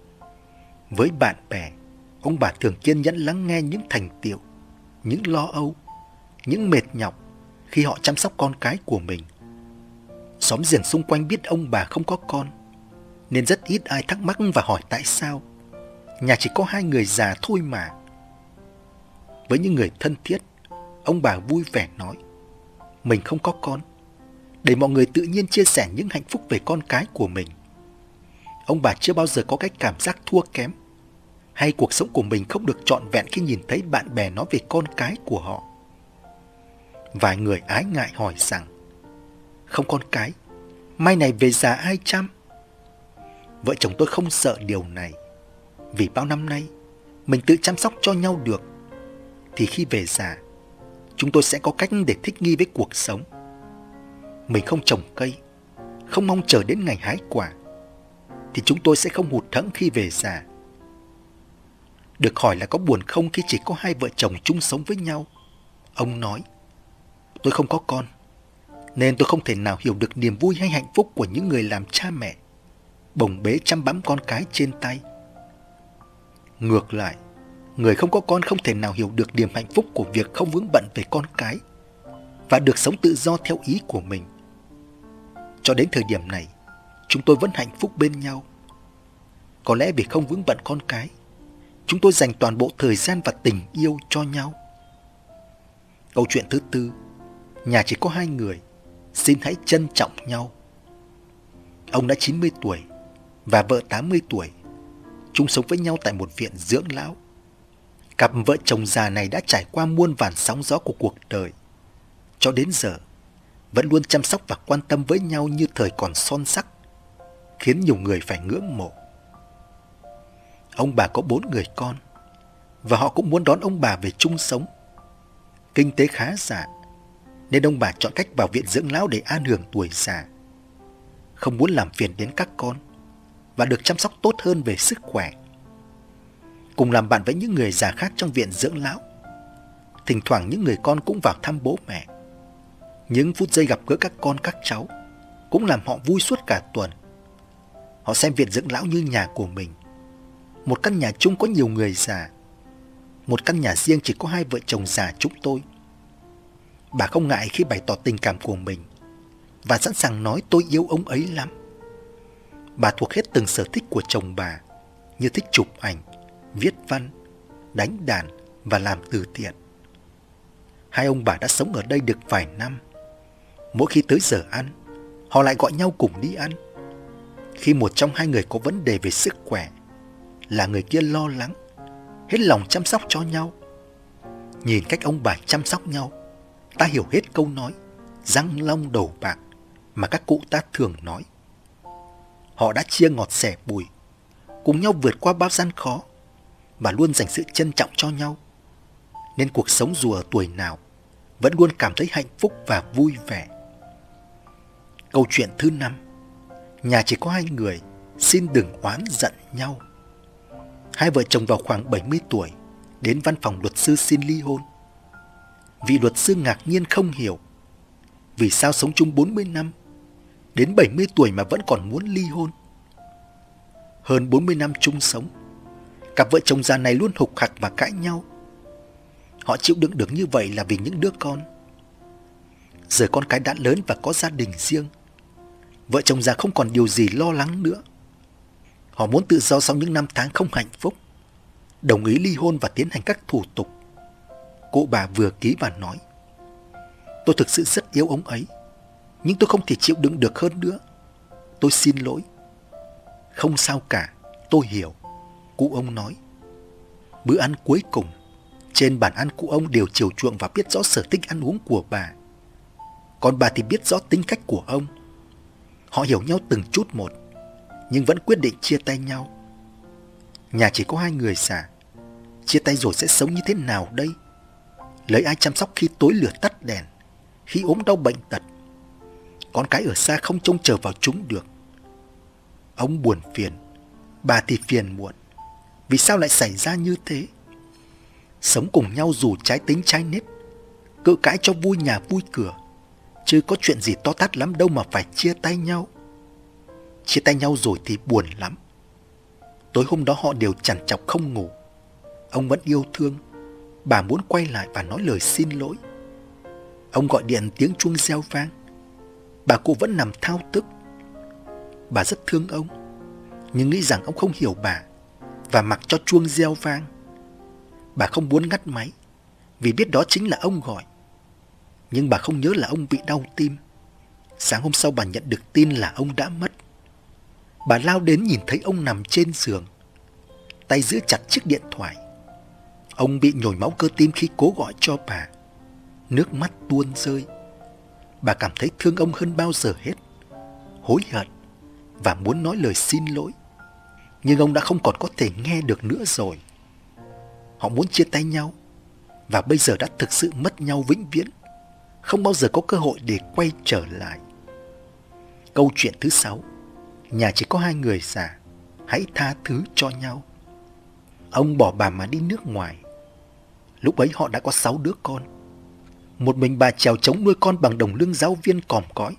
Với bạn bè, ông bà thường kiên nhẫn lắng nghe những thành tựu, những lo âu, những mệt nhọc khi họ chăm sóc con cái của mình. Xóm giềng xung quanh biết ông bà không có con, nên rất ít ai thắc mắc và hỏi tại sao. Nhà chỉ có hai người già thôi mà. Với những người thân thiết, ông bà vui vẻ nói: mình không có con, để mọi người tự nhiên chia sẻ những hạnh phúc về con cái của mình. Ông bà chưa bao giờ có cái cảm giác thua kém, hay cuộc sống của mình không được trọn vẹn khi nhìn thấy bạn bè nói về con cái của họ. Vài người ái ngại hỏi rằng: không con cái, mai này về già ai chăm? Vợ chồng tôi không sợ điều này, vì bao năm nay mình tự chăm sóc cho nhau được, thì khi về già, chúng tôi sẽ có cách để thích nghi với cuộc sống. Mình không trồng cây, không mong chờ đến ngày hái quả, thì chúng tôi sẽ không hụt hẫng khi về già. Được hỏi là có buồn không khi chỉ có hai vợ chồng chung sống với nhau, ông nói: tôi không có con, nên tôi không thể nào hiểu được niềm vui hay hạnh phúc của những người làm cha mẹ, bồng bế chăm bẵm con cái trên tay. Ngược lại, người không có con không thể nào hiểu được niềm hạnh phúc của việc không vướng bận về con cái và được sống tự do theo ý của mình. Cho đến thời điểm này, chúng tôi vẫn hạnh phúc bên nhau. Có lẽ vì không vướng bận con cái, chúng tôi dành toàn bộ thời gian và tình yêu cho nhau. Câu chuyện thứ tư, nhà chỉ có hai người, xin hãy trân trọng nhau. Ông đã 90 tuổi và vợ 80 tuổi, chung sống với nhau tại một viện dưỡng lão. Cặp vợ chồng già này đã trải qua muôn vàn sóng gió của cuộc đời. Cho đến giờ, vẫn luôn chăm sóc và quan tâm với nhau như thời còn son sắc, khiến nhiều người phải ngưỡng mộ. Ông bà có 4 người con, và họ cũng muốn đón ông bà về chung sống. Kinh tế khá giả, nên ông bà chọn cách vào viện dưỡng lão để an hưởng tuổi già. Không muốn làm phiền đến các con, và được chăm sóc tốt hơn về sức khỏe. Cùng làm bạn với những người già khác trong viện dưỡng lão, thỉnh thoảng những người con cũng vào thăm bố mẹ. Những phút giây gặp gỡ các con các cháu cũng làm họ vui suốt cả tuần. Họ xem viện dưỡng lão như nhà của mình, một căn nhà chung có nhiều người già, một căn nhà riêng chỉ có hai vợ chồng già chúng tôi. Bà không ngại khi bày tỏ tình cảm của mình và sẵn sàng nói tôi yêu ông ấy lắm. Bà thuộc hết từng sở thích của chồng bà, như thích chụp ảnh, viết văn, đánh đàn và làm từ thiện. Hai ông bà đã sống ở đây được vài năm. Mỗi khi tới giờ ăn, họ lại gọi nhau cùng đi ăn. Khi một trong hai người có vấn đề về sức khỏe, là người kia lo lắng, hết lòng chăm sóc cho nhau. Nhìn cách ông bà chăm sóc nhau, ta hiểu hết câu nói răng long đầu bạc mà các cụ ta thường nói. Họ đã chia ngọt sẻ bùi, cùng nhau vượt qua bao gian khó và luôn dành sự trân trọng cho nhau. Nên cuộc sống dù ở tuổi nào vẫn luôn cảm thấy hạnh phúc và vui vẻ. Câu chuyện thứ 5. Nhà chỉ có hai người, xin đừng oán giận nhau. Hai vợ chồng vào khoảng 70 tuổi đến văn phòng luật sư xin ly hôn. Vị luật sư ngạc nhiên không hiểu vì sao sống chung 40 năm, đến 70 tuổi mà vẫn còn muốn ly hôn. Hơn 40 năm chung sống, cặp vợ chồng già này luôn hục hặc và cãi nhau. Họ chịu đựng được như vậy là vì những đứa con. Giờ con cái đã lớn và có gia đình riêng, vợ chồng già không còn điều gì lo lắng nữa. Họ muốn tự do sau những năm tháng không hạnh phúc, đồng ý ly hôn và tiến hành các thủ tục. Cụ bà vừa ký và nói: tôi thực sự rất yêu ông ấy, nhưng tôi không thể chịu đựng được hơn nữa. Tôi xin lỗi. Không sao cả, tôi hiểu, cụ ông nói. Bữa ăn cuối cùng, trên bàn ăn cụ ông đều chiều chuộng và biết rõ sở thích ăn uống của bà. Còn bà thì biết rõ tính cách của ông. Họ hiểu nhau từng chút một, nhưng vẫn quyết định chia tay nhau. Nhà chỉ có hai người già, chia tay rồi sẽ sống như thế nào đây? Lấy ai chăm sóc khi tối lửa tắt đèn, khi ốm đau bệnh tật? Con cái ở xa không trông chờ vào chúng được. Ông buồn phiền, bà thì phiền muộn. Vì sao lại xảy ra như thế? Sống cùng nhau dù trái tính trái nết, cự cãi cho vui nhà vui cửa, chứ có chuyện gì to tát lắm đâu mà phải chia tay nhau. Chia tay nhau rồi thì buồn lắm. Tối hôm đó họ đều trằn trọc không ngủ. Ông vẫn yêu thương, bà muốn quay lại và nói lời xin lỗi. Ông gọi điện, tiếng chuông reo vang. Bà cụ vẫn nằm thao thức. Bà rất thương ông, nhưng nghĩ rằng ông không hiểu bà và mặc cho chuông reo vang. Bà không muốn ngắt máy vì biết đó chính là ông gọi. Nhưng bà không nhớ là ông bị đau tim. Sáng hôm sau bà nhận được tin là ông đã mất. Bà lao đến nhìn thấy ông nằm trên giường, tay giữ chặt chiếc điện thoại. Ông bị nhồi máu cơ tim khi cố gọi cho bà. Nước mắt tuôn rơi. Bà cảm thấy thương ông hơn bao giờ hết, hối hận và muốn nói lời xin lỗi. Nhưng ông đã không còn có thể nghe được nữa rồi. Họ muốn chia tay nhau và bây giờ đã thực sự mất nhau vĩnh viễn, không bao giờ có cơ hội để quay trở lại. Câu chuyện thứ 6. Nhà chỉ có hai người già, hãy tha thứ cho nhau. Ông bỏ bà mà đi nước ngoài. Lúc ấy họ đã có 6 đứa con. Một mình bà chèo trống nuôi con bằng đồng lương giáo viên còm cõi.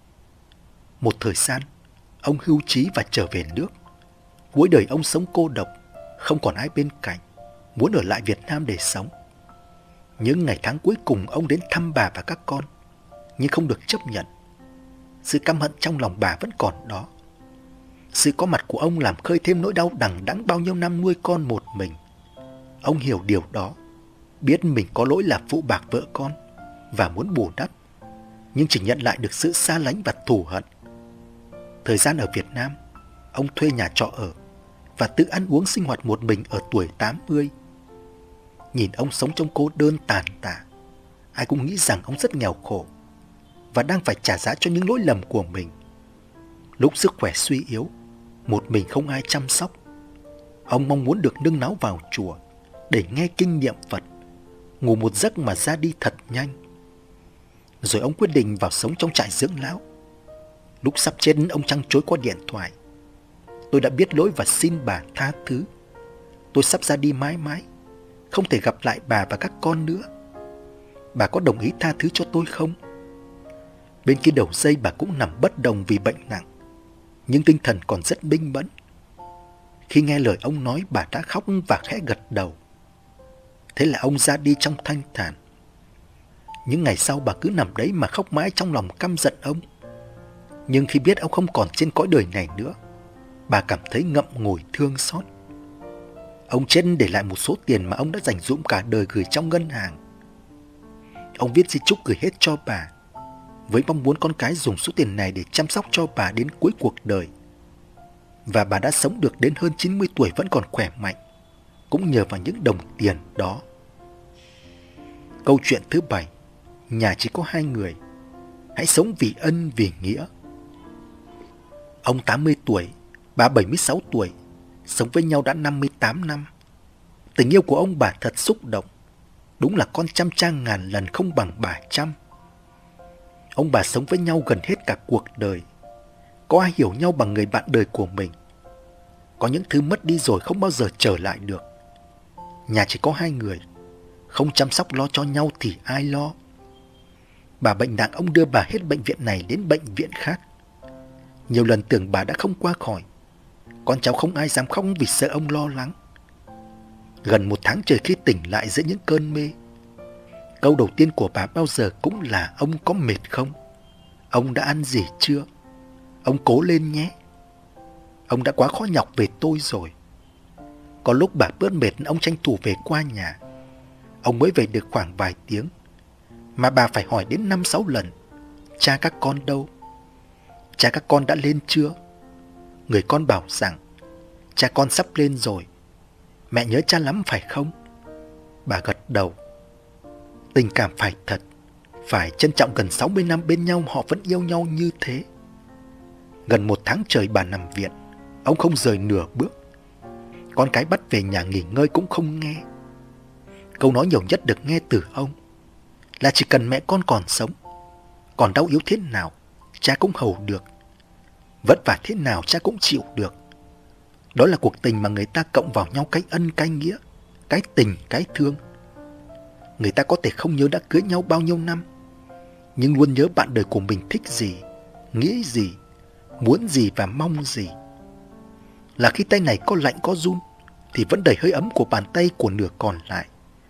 Một thời gian, ông hưu trí và trở về nước. Cuối đời ông sống cô độc, không còn ai bên cạnh, muốn ở lại Việt Nam để sống. Những ngày tháng cuối cùng ông đến thăm bà và các con, nhưng không được chấp nhận. Sự căm hận trong lòng bà vẫn còn đó. Sự có mặt của ông làm khơi thêm nỗi đau đằng đẵng bao nhiêu năm nuôi con một mình. Ông hiểu điều đó, biết mình có lỗi là phụ bạc vợ con và muốn bù đắp, nhưng chỉ nhận lại được sự xa lánh và thù hận. Thời gian ở Việt Nam, ông thuê nhà trọ ở và tự ăn uống sinh hoạt một mình ở tuổi 80. Nhìn ông sống trong cô đơn tàn tạ, ai cũng nghĩ rằng ông rất nghèo khổ và đang phải trả giá cho những lỗi lầm của mình. Lúc sức khỏe suy yếu, một mình không ai chăm sóc, ông mong muốn được nương náu vào chùa để nghe kinh niệm Phật, ngủ một giấc mà ra đi thật nhanh. Rồi ông quyết định vào sống trong trại dưỡng lão. Lúc sắp chết, ông trăng trối qua điện thoại: tôi đã biết lỗi và xin bà tha thứ. Tôi sắp ra đi mãi mãi, không thể gặp lại bà và các con nữa. Bà có đồng ý tha thứ cho tôi không? Bên kia đầu dây bà cũng nằm bất động vì bệnh nặng, nhưng tinh thần còn rất minh mẫn. Khi nghe lời ông nói, bà đã khóc và khẽ gật đầu. Thế là ông ra đi trong thanh thản. Những ngày sau bà cứ nằm đấy mà khóc mãi trong lòng căm giận ông. Nhưng khi biết ông không còn trên cõi đời này nữa, bà cảm thấy ngậm ngùi thương xót. Ông chết để lại một số tiền mà ông đã dành dụm cả đời gửi trong ngân hàng. Ông viết di chúc gửi hết cho bà, với mong muốn con cái dùng số tiền này để chăm sóc cho bà đến cuối cuộc đời. Và bà đã sống được đến hơn 90 tuổi vẫn còn khỏe mạnh, cũng nhờ vào những đồng tiền đó. Câu chuyện thứ 7. Nhà chỉ có 2 người. Hãy sống vì ân vì nghĩa. Ông 80 tuổi, bà 76 tuổi, sống với nhau đã 58 năm. Tình yêu của ông bà thật xúc động. Đúng là con trăm trang ngàn lần không bằng bà trăm. Ông bà sống với nhau gần hết cả cuộc đời. Có ai hiểu nhau bằng người bạn đời của mình? Có những thứ mất đi rồi không bao giờ trở lại được. Nhà chỉ có 2 người, không chăm sóc lo cho nhau thì ai lo? Bà bệnh nặng, ông đưa bà hết bệnh viện này đến bệnh viện khác. Nhiều lần tưởng bà đã không qua khỏi. Con cháu không ai dám khóc vì sợ ông lo lắng. Gần 1 tháng trời khi tỉnh lại giữa những cơn mê, câu đầu tiên của bà bao giờ cũng là: ông có mệt không? Ông đã ăn gì chưa? Ông cố lên nhé. Ông đã quá khó nhọc về tôi rồi. Có lúc bà bớt mệt, ông tranh thủ về qua nhà. Ông mới về được khoảng vài tiếng, mà bà phải hỏi đến 5-6 lần: cha các con đâu? Cha các con đã lên chưa? Người con bảo rằng: cha con sắp lên rồi. Mẹ nhớ cha lắm phải không? Bà gật đầu. Tình cảm phải thật, phải trân trọng. Gần 60 năm bên nhau họ vẫn yêu nhau như thế. Gần 1 tháng trời bà nằm viện, ông không rời nửa bước. Con cái bắt về nhà nghỉ ngơi cũng không nghe. Câu nói nhiều nhất được nghe từ ông là chỉ cần mẹ con còn sống, còn đau yếu thế nào cha cũng hầu được, vất vả thế nào cha cũng chịu được. Đó là cuộc tình mà người ta cộng vào nhau cái ân cái nghĩa, cái tình cái thương. Người ta có thể không nhớ đã cưới nhau bao nhiêu năm, nhưng luôn nhớ bạn đời của mình thích gì, nghĩ gì, muốn gì và mong gì. Là khi tay này có lạnh có run thì vẫn đầy hơi ấm của bàn tay của nửa còn lại.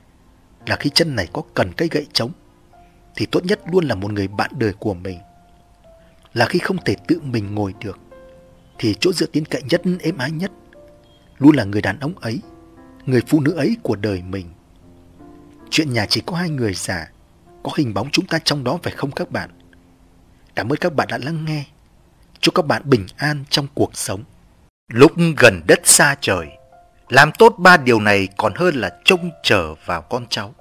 Là khi chân này có cần cây gậy trống thì tốt nhất luôn là một người bạn đời của mình. Là khi không thể tự mình ngồi được thì chỗ dựa tin cậy nhất, êm ái nhất luôn là người đàn ông ấy, người phụ nữ ấy của đời mình. Chuyện nhà chỉ có 2 người già, có hình bóng chúng ta trong đó phải không các bạn? Cảm ơn các bạn đã lắng nghe. Chúc các bạn bình an trong cuộc sống. Lúc gần đất xa trời, làm tốt 3 điều này còn hơn là trông chờ vào con cháu.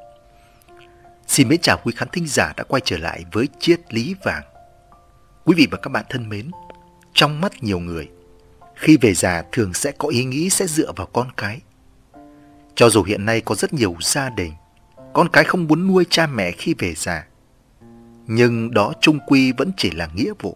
Xin mến chào quý khán thính giả đã quay trở lại với Triết lý vàng. Quý vị và các bạn thân mến, trong mắt nhiều người, khi về già thường sẽ có ý nghĩ sẽ dựa vào con cái. Cho dù hiện nay có rất nhiều gia đình, con cái không muốn nuôi cha mẹ khi về già, nhưng đó chung quy vẫn chỉ là nghĩa vụ.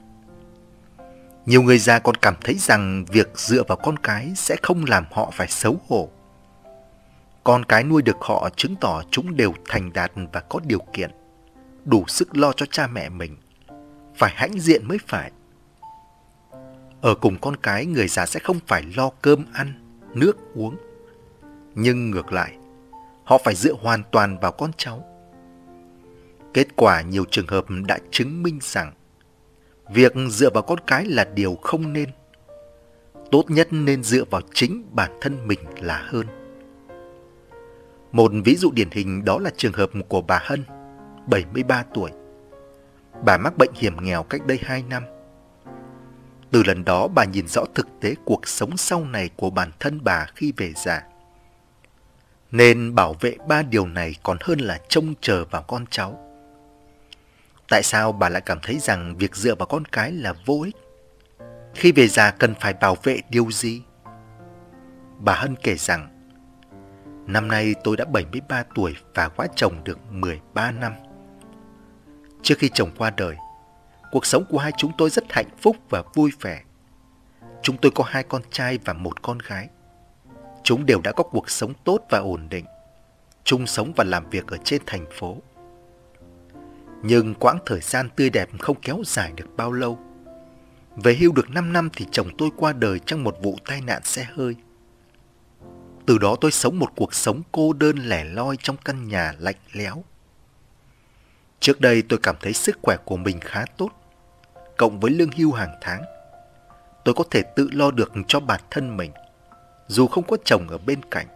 Nhiều người già còn cảm thấy rằng việc dựa vào con cái sẽ không làm họ phải xấu hổ. Con cái nuôi được họ chứng tỏ chúng đều thành đạt và có điều kiện, đủ sức lo cho cha mẹ mình, phải hãnh diện mới phải. Ở cùng con cái, người già sẽ không phải lo cơm ăn, nước uống, nhưng ngược lại, họ phải dựa hoàn toàn vào con cháu. Kết quả nhiều trường hợp đã chứng minh rằng việc dựa vào con cái là điều không nên. Tốt nhất nên dựa vào chính bản thân mình là hơn. Một ví dụ điển hình đó là trường hợp của bà Hân, 73 tuổi. Bà mắc bệnh hiểm nghèo cách đây 2 năm. Từ lần đó bà nhìn rõ thực tế cuộc sống sau này của bản thân bà khi về già. Nên bảo vệ 3 điều này còn hơn là trông chờ vào con cháu. Tại sao bà lại cảm thấy rằng việc dựa vào con cái là vô ích? Khi về già cần phải bảo vệ điều gì? Bà Hân kể rằng, năm nay tôi đã 73 tuổi và góa chồng được 13 năm. Trước khi chồng qua đời, cuộc sống của hai chúng tôi rất hạnh phúc và vui vẻ. Chúng tôi có 2 con trai và 1 con gái. Chúng đều đã có cuộc sống tốt và ổn định, chung sống và làm việc ở trên thành phố. Nhưng quãng thời gian tươi đẹp không kéo dài được bao lâu. Về hưu được 5 năm thì chồng tôi qua đời trong một vụ tai nạn xe hơi. Từ đó tôi sống một cuộc sống cô đơn lẻ loi trong căn nhà lạnh lẽo. Trước đây tôi cảm thấy sức khỏe của mình khá tốt. Cộng với lương hưu hàng tháng, tôi có thể tự lo được cho bản thân mình, dù không có chồng ở bên cạnh.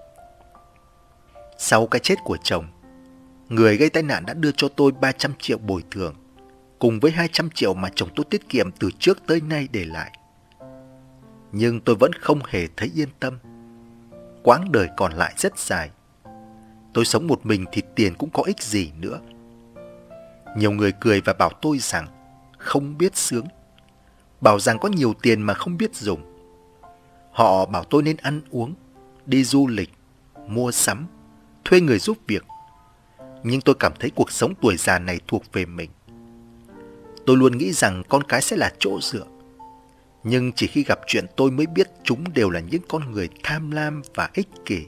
Sau cái chết của chồng, người gây tai nạn đã đưa cho tôi 300 triệu bồi thường, cùng với 200 triệu mà chồng tôi tiết kiệm từ trước tới nay để lại. Nhưng tôi vẫn không hề thấy yên tâm. Quãng đời còn lại rất dài. Tôi sống một mình thì tiền cũng có ích gì nữa. Nhiều người cười và bảo tôi rằng không biết sướng, bảo rằng có nhiều tiền mà không biết dùng. Họ bảo tôi nên ăn uống, đi du lịch, mua sắm, thuê người giúp việc. Nhưng tôi cảm thấy cuộc sống tuổi già này thuộc về mình. Tôi luôn nghĩ rằng con cái sẽ là chỗ dựa. Nhưng chỉ khi gặp chuyện tôi mới biết chúng đều là những con người tham lam và ích kỷ.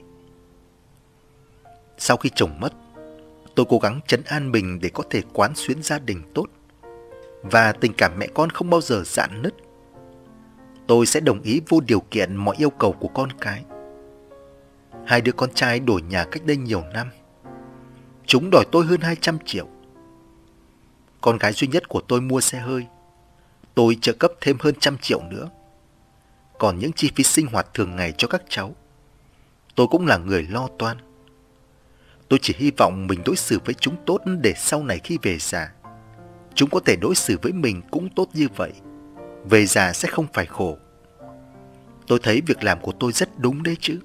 Sau khi chồng mất, tôi cố gắng trấn an mình để có thể quán xuyến gia đình tốt. Và tình cảm mẹ con không bao giờ rạn nứt. Tôi sẽ đồng ý vô điều kiện mọi yêu cầu của con cái. 2 đứa con trai đổi nhà cách đây nhiều năm. Chúng đòi tôi hơn 200 triệu. Con gái duy nhất của tôi mua xe hơi. Tôi trợ cấp thêm hơn 100 triệu nữa. Còn những chi phí sinh hoạt thường ngày cho các cháu, tôi cũng là người lo toan. Tôi chỉ hy vọng mình đối xử với chúng tốt để sau này khi về già, chúng có thể đối xử với mình cũng tốt như vậy. Về già sẽ không phải khổ. Tôi thấy việc làm của tôi rất đúng đấy chứ.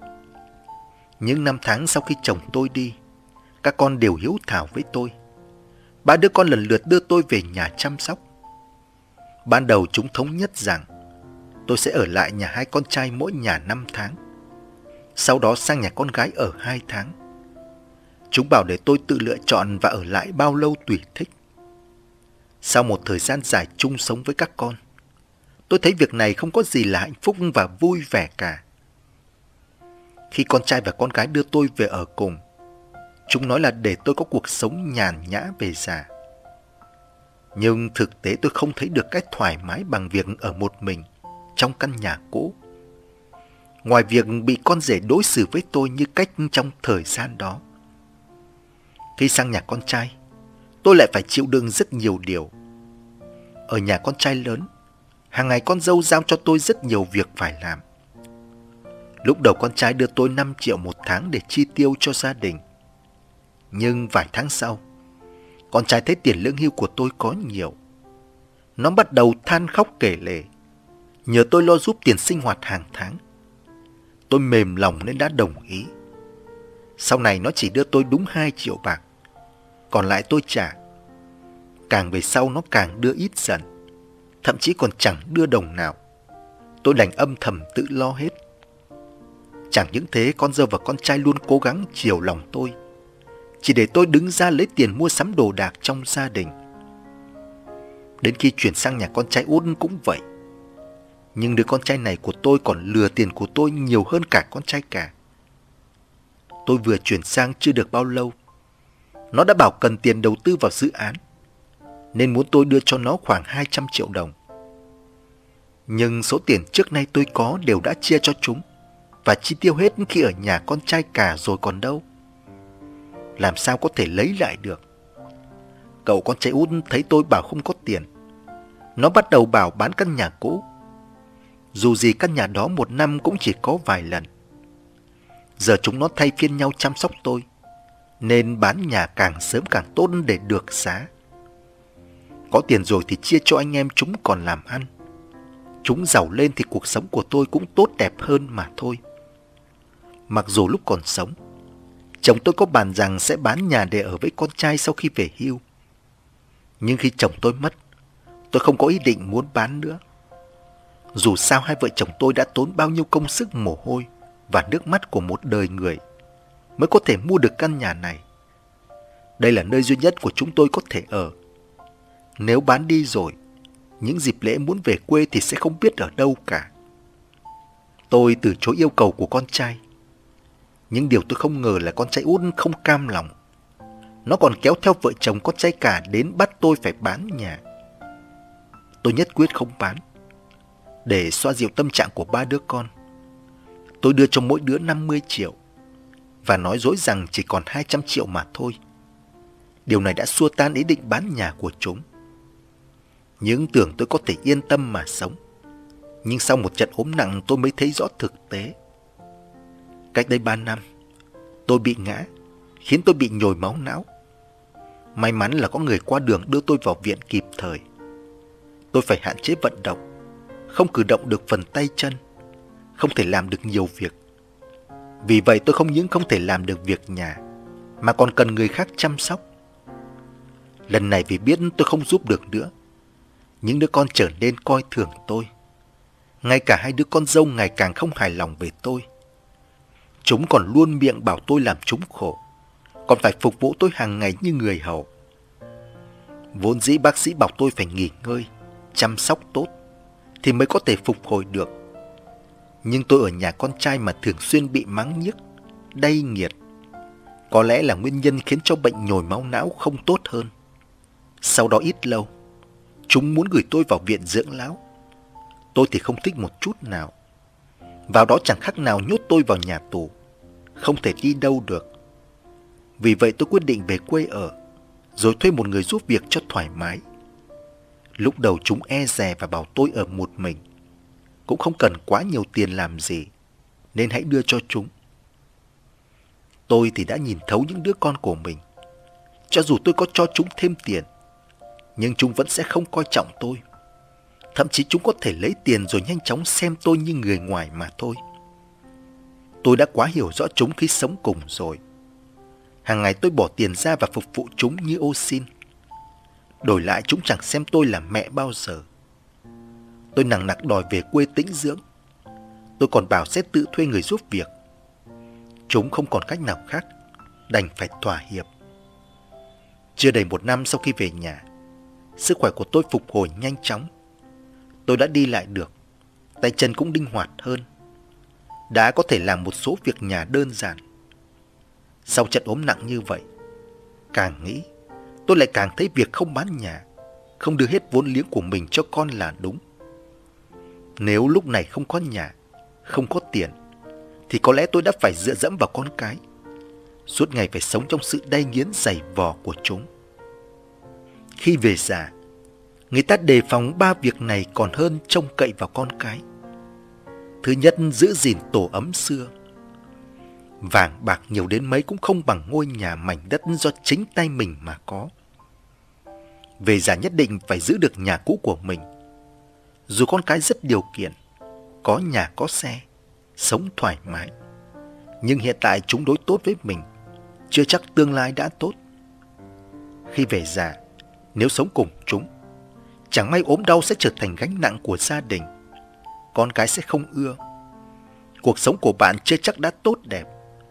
Những năm tháng sau khi chồng tôi đi, các con đều hiếu thảo với tôi. 3 đứa con lần lượt đưa tôi về nhà chăm sóc. Ban đầu chúng thống nhất rằng tôi sẽ ở lại nhà 2 con trai mỗi nhà 5 tháng. Sau đó sang nhà con gái ở 2 tháng. Chúng bảo để tôi tự lựa chọn và ở lại bao lâu tùy thích. Sau một thời gian dài chung sống với các con, tôi thấy việc này không có gì là hạnh phúc và vui vẻ cả. Khi con trai và con gái đưa tôi về ở cùng, chúng nói là để tôi có cuộc sống nhàn nhã về già. Nhưng thực tế tôi không thấy được cách thoải mái bằng việc ở một mình trong căn nhà cũ. Ngoài việc bị con rể đối xử với tôi như cách trong thời gian đó. Khi sang nhà con trai, tôi lại phải chịu đựng rất nhiều điều. Ở nhà con trai lớn, hàng ngày con dâu giao cho tôi rất nhiều việc phải làm. Lúc đầu con trai đưa tôi 5 triệu một tháng để chi tiêu cho gia đình. Nhưng vài tháng sau, con trai thấy tiền lương hưu của tôi có nhiều. Nó bắt đầu than khóc kể lể, nhờ tôi lo giúp tiền sinh hoạt hàng tháng. Tôi mềm lòng nên đã đồng ý. Sau này nó chỉ đưa tôi đúng 2 triệu bạc, còn lại tôi trả. Càng về sau nó càng đưa ít dần, thậm chí còn chẳng đưa đồng nào. Tôi đành âm thầm tự lo hết. Chẳng những thế, con dâu và con trai luôn cố gắng chiều lòng tôi, chỉ để tôi đứng ra lấy tiền mua sắm đồ đạc trong gia đình. Đến khi chuyển sang nhà con trai út cũng vậy. Nhưng đứa con trai này của tôi còn lừa tiền của tôi nhiều hơn cả con trai cả. Tôi vừa chuyển sang chưa được bao lâu, nó đã bảo cần tiền đầu tư vào dự án, nên muốn tôi đưa cho nó khoảng 200 triệu đồng. Nhưng số tiền trước nay tôi có đều đã chia cho chúng và chi tiêu hết khi ở nhà con trai cả rồi còn đâu. Làm sao có thể lấy lại được? Cậu con trai út thấy tôi bảo không có tiền, nó bắt đầu bảo bán căn nhà cũ. Dù gì căn nhà đó một năm cũng chỉ có vài lần. Giờ chúng nó thay phiên nhau chăm sóc tôi, nên bán nhà càng sớm càng tốt để được giá. Có tiền rồi thì chia cho anh em chúng còn làm ăn. Chúng giàu lên thì cuộc sống của tôi cũng tốt đẹp hơn mà thôi. Mặc dù lúc còn sống, chồng tôi có bàn rằng sẽ bán nhà để ở với con trai sau khi về hưu. Nhưng khi chồng tôi mất, tôi không có ý định muốn bán nữa. Dù sao hai vợ chồng tôi đã tốn bao nhiêu công sức, mồ hôi và nước mắt của một đời người mới có thể mua được căn nhà này. Đây là nơi duy nhất của chúng tôi có thể ở. Nếu bán đi rồi, những dịp lễ muốn về quê thì sẽ không biết ở đâu cả. Tôi từ chối yêu cầu của con trai. Nhưng điều tôi không ngờ là con trai út không cam lòng. Nó còn kéo theo vợ chồng con trai cả đến bắt tôi phải bán nhà. Tôi nhất quyết không bán. Để xoa dịu tâm trạng của ba đứa con, Tôi đưa cho mỗi đứa 50 triệu và nói dối rằng chỉ còn 200 triệu mà thôi. Điều này đã xua tan ý định bán nhà của chúng. Những tưởng tôi có thể yên tâm mà sống. Nhưng sau một trận ốm nặng tôi mới thấy rõ thực tế. Cách đây 3 năm, tôi bị ngã, khiến tôi bị nhồi máu não. May mắn là có người qua đường đưa tôi vào viện kịp thời. Tôi phải hạn chế vận động, không cử động được phần tay chân, không thể làm được nhiều việc. Vì vậy tôi không những không thể làm được việc nhà, mà còn cần người khác chăm sóc. Lần này vì biết tôi không giúp được nữa, những đứa con trở nên coi thường tôi. Ngay cả hai đứa con dâu ngày càng không hài lòng về tôi. Chúng còn luôn miệng bảo tôi làm chúng khổ, còn phải phục vụ tôi hàng ngày như người hầu. Vốn dĩ bác sĩ bảo tôi phải nghỉ ngơi, chăm sóc tốt thì mới có thể phục hồi được. Nhưng tôi ở nhà con trai mà thường xuyên bị mắng nhiếc, đay nghiệt. Có lẽ là nguyên nhân khiến cho bệnh nhồi máu não không tốt hơn. Sau đó ít lâu, chúng muốn gửi tôi vào viện dưỡng lão. Tôi thì không thích một chút nào. Vào đó chẳng khác nào nhốt tôi vào nhà tù, không thể đi đâu được. Vì vậy tôi quyết định về quê ở, rồi thuê một người giúp việc cho thoải mái. Lúc đầu chúng e dè và bảo tôi ở một mình, cũng không cần quá nhiều tiền làm gì, nên hãy đưa cho chúng. Tôi thì đã nhìn thấu những đứa con của mình. Cho dù tôi có cho chúng thêm tiền, nhưng chúng vẫn sẽ không coi trọng tôi. Thậm chí chúng có thể lấy tiền rồi nhanh chóng xem tôi như người ngoài mà thôi. Tôi đã quá hiểu rõ chúng khi sống cùng rồi. Hàng ngày tôi bỏ tiền ra và phục vụ chúng như ô xin. Đổi lại chúng chẳng xem tôi là mẹ bao giờ. Tôi nằng nặc đòi về quê tĩnh dưỡng. Tôi còn bảo sẽ tự thuê người giúp việc. Chúng không còn cách nào khác, đành phải thỏa hiệp. Chưa đầy 1 năm sau khi về nhà, sức khỏe của tôi phục hồi nhanh chóng. Tôi đã đi lại được, tay chân cũng linh hoạt hơn. Đã có thể làm một số việc nhà đơn giản. Sau trận ốm nặng như vậy, càng nghĩ, tôi lại càng thấy việc không bán nhà, không đưa hết vốn liếng của mình cho con là đúng. Nếu lúc này không có nhà, không có tiền, thì có lẽ tôi đã phải dựa dẫm vào con cái, suốt ngày phải sống trong sự đay nghiến giày vò của chúng. Khi về già, người ta đề phòng 3 việc này còn hơn trông cậy vào con cái. Thứ nhất, giữ gìn tổ ấm xưa. Vàng bạc nhiều đến mấy cũng không bằng ngôi nhà mảnh đất do chính tay mình mà có. Về già nhất định phải giữ được nhà cũ của mình. Dù con cái rất điều kiện, có nhà có xe, sống thoải mái, nhưng hiện tại chúng đối tốt với mình, chưa chắc tương lai đã tốt. Khi về già, nếu sống cùng chúng, chẳng may ốm đau sẽ trở thành gánh nặng của gia đình. Con cái sẽ không ưa. Cuộc sống của bạn chưa chắc đã tốt đẹp.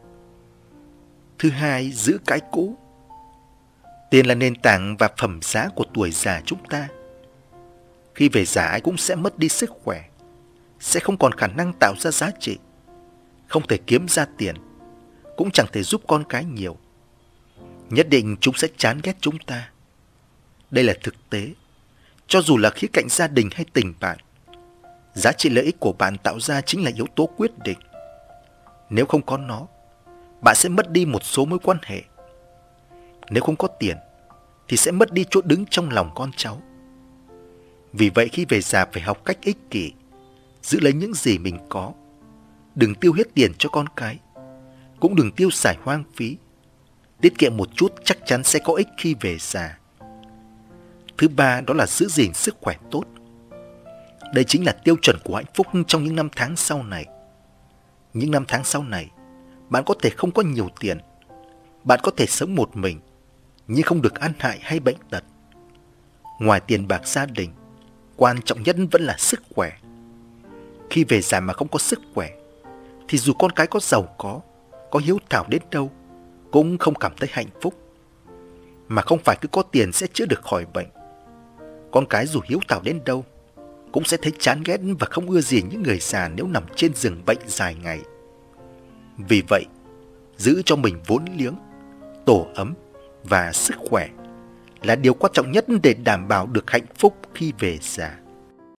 Thứ hai, giữ cái cũ. Tiền là nền tảng và phẩm giá của tuổi già chúng ta. Khi về già ai cũng sẽ mất đi sức khỏe, sẽ không còn khả năng tạo ra giá trị, không thể kiếm ra tiền, cũng chẳng thể giúp con cái nhiều. Nhất định chúng sẽ chán ghét chúng ta. Đây là thực tế. Cho dù là khía cạnh gia đình hay tình bạn, giá trị lợi ích của bạn tạo ra chính là yếu tố quyết định. Nếu không có nó, bạn sẽ mất đi một số mối quan hệ. Nếu không có tiền, thì sẽ mất đi chỗ đứng trong lòng con cháu. Vì vậy khi về già phải học cách ích kỷ, giữ lấy những gì mình có. Đừng tiêu hết tiền cho con cái, cũng đừng tiêu xài hoang phí. Tiết kiệm một chút chắc chắn sẽ có ích khi về già. Thứ ba, đó là giữ gìn sức khỏe tốt. Đây chính là tiêu chuẩn của hạnh phúc trong những năm tháng sau này. Những năm tháng sau này, bạn có thể không có nhiều tiền, bạn có thể sống một mình, nhưng không được ăn hại hay bệnh tật. Ngoài tiền bạc gia đình, quan trọng nhất vẫn là sức khỏe. Khi về già mà không có sức khỏe, thì dù con cái có giàu có hiếu thảo đến đâu, cũng không cảm thấy hạnh phúc. Mà không phải cứ có tiền sẽ chữa được khỏi bệnh. Con cái dù hiếu thảo đến đâu, cũng sẽ thấy chán ghét và không ưa gì những người già nếu nằm trên giường bệnh dài ngày. Vì vậy, giữ cho mình vốn liếng, tổ ấm và sức khỏe là điều quan trọng nhất để đảm bảo được hạnh phúc khi về già.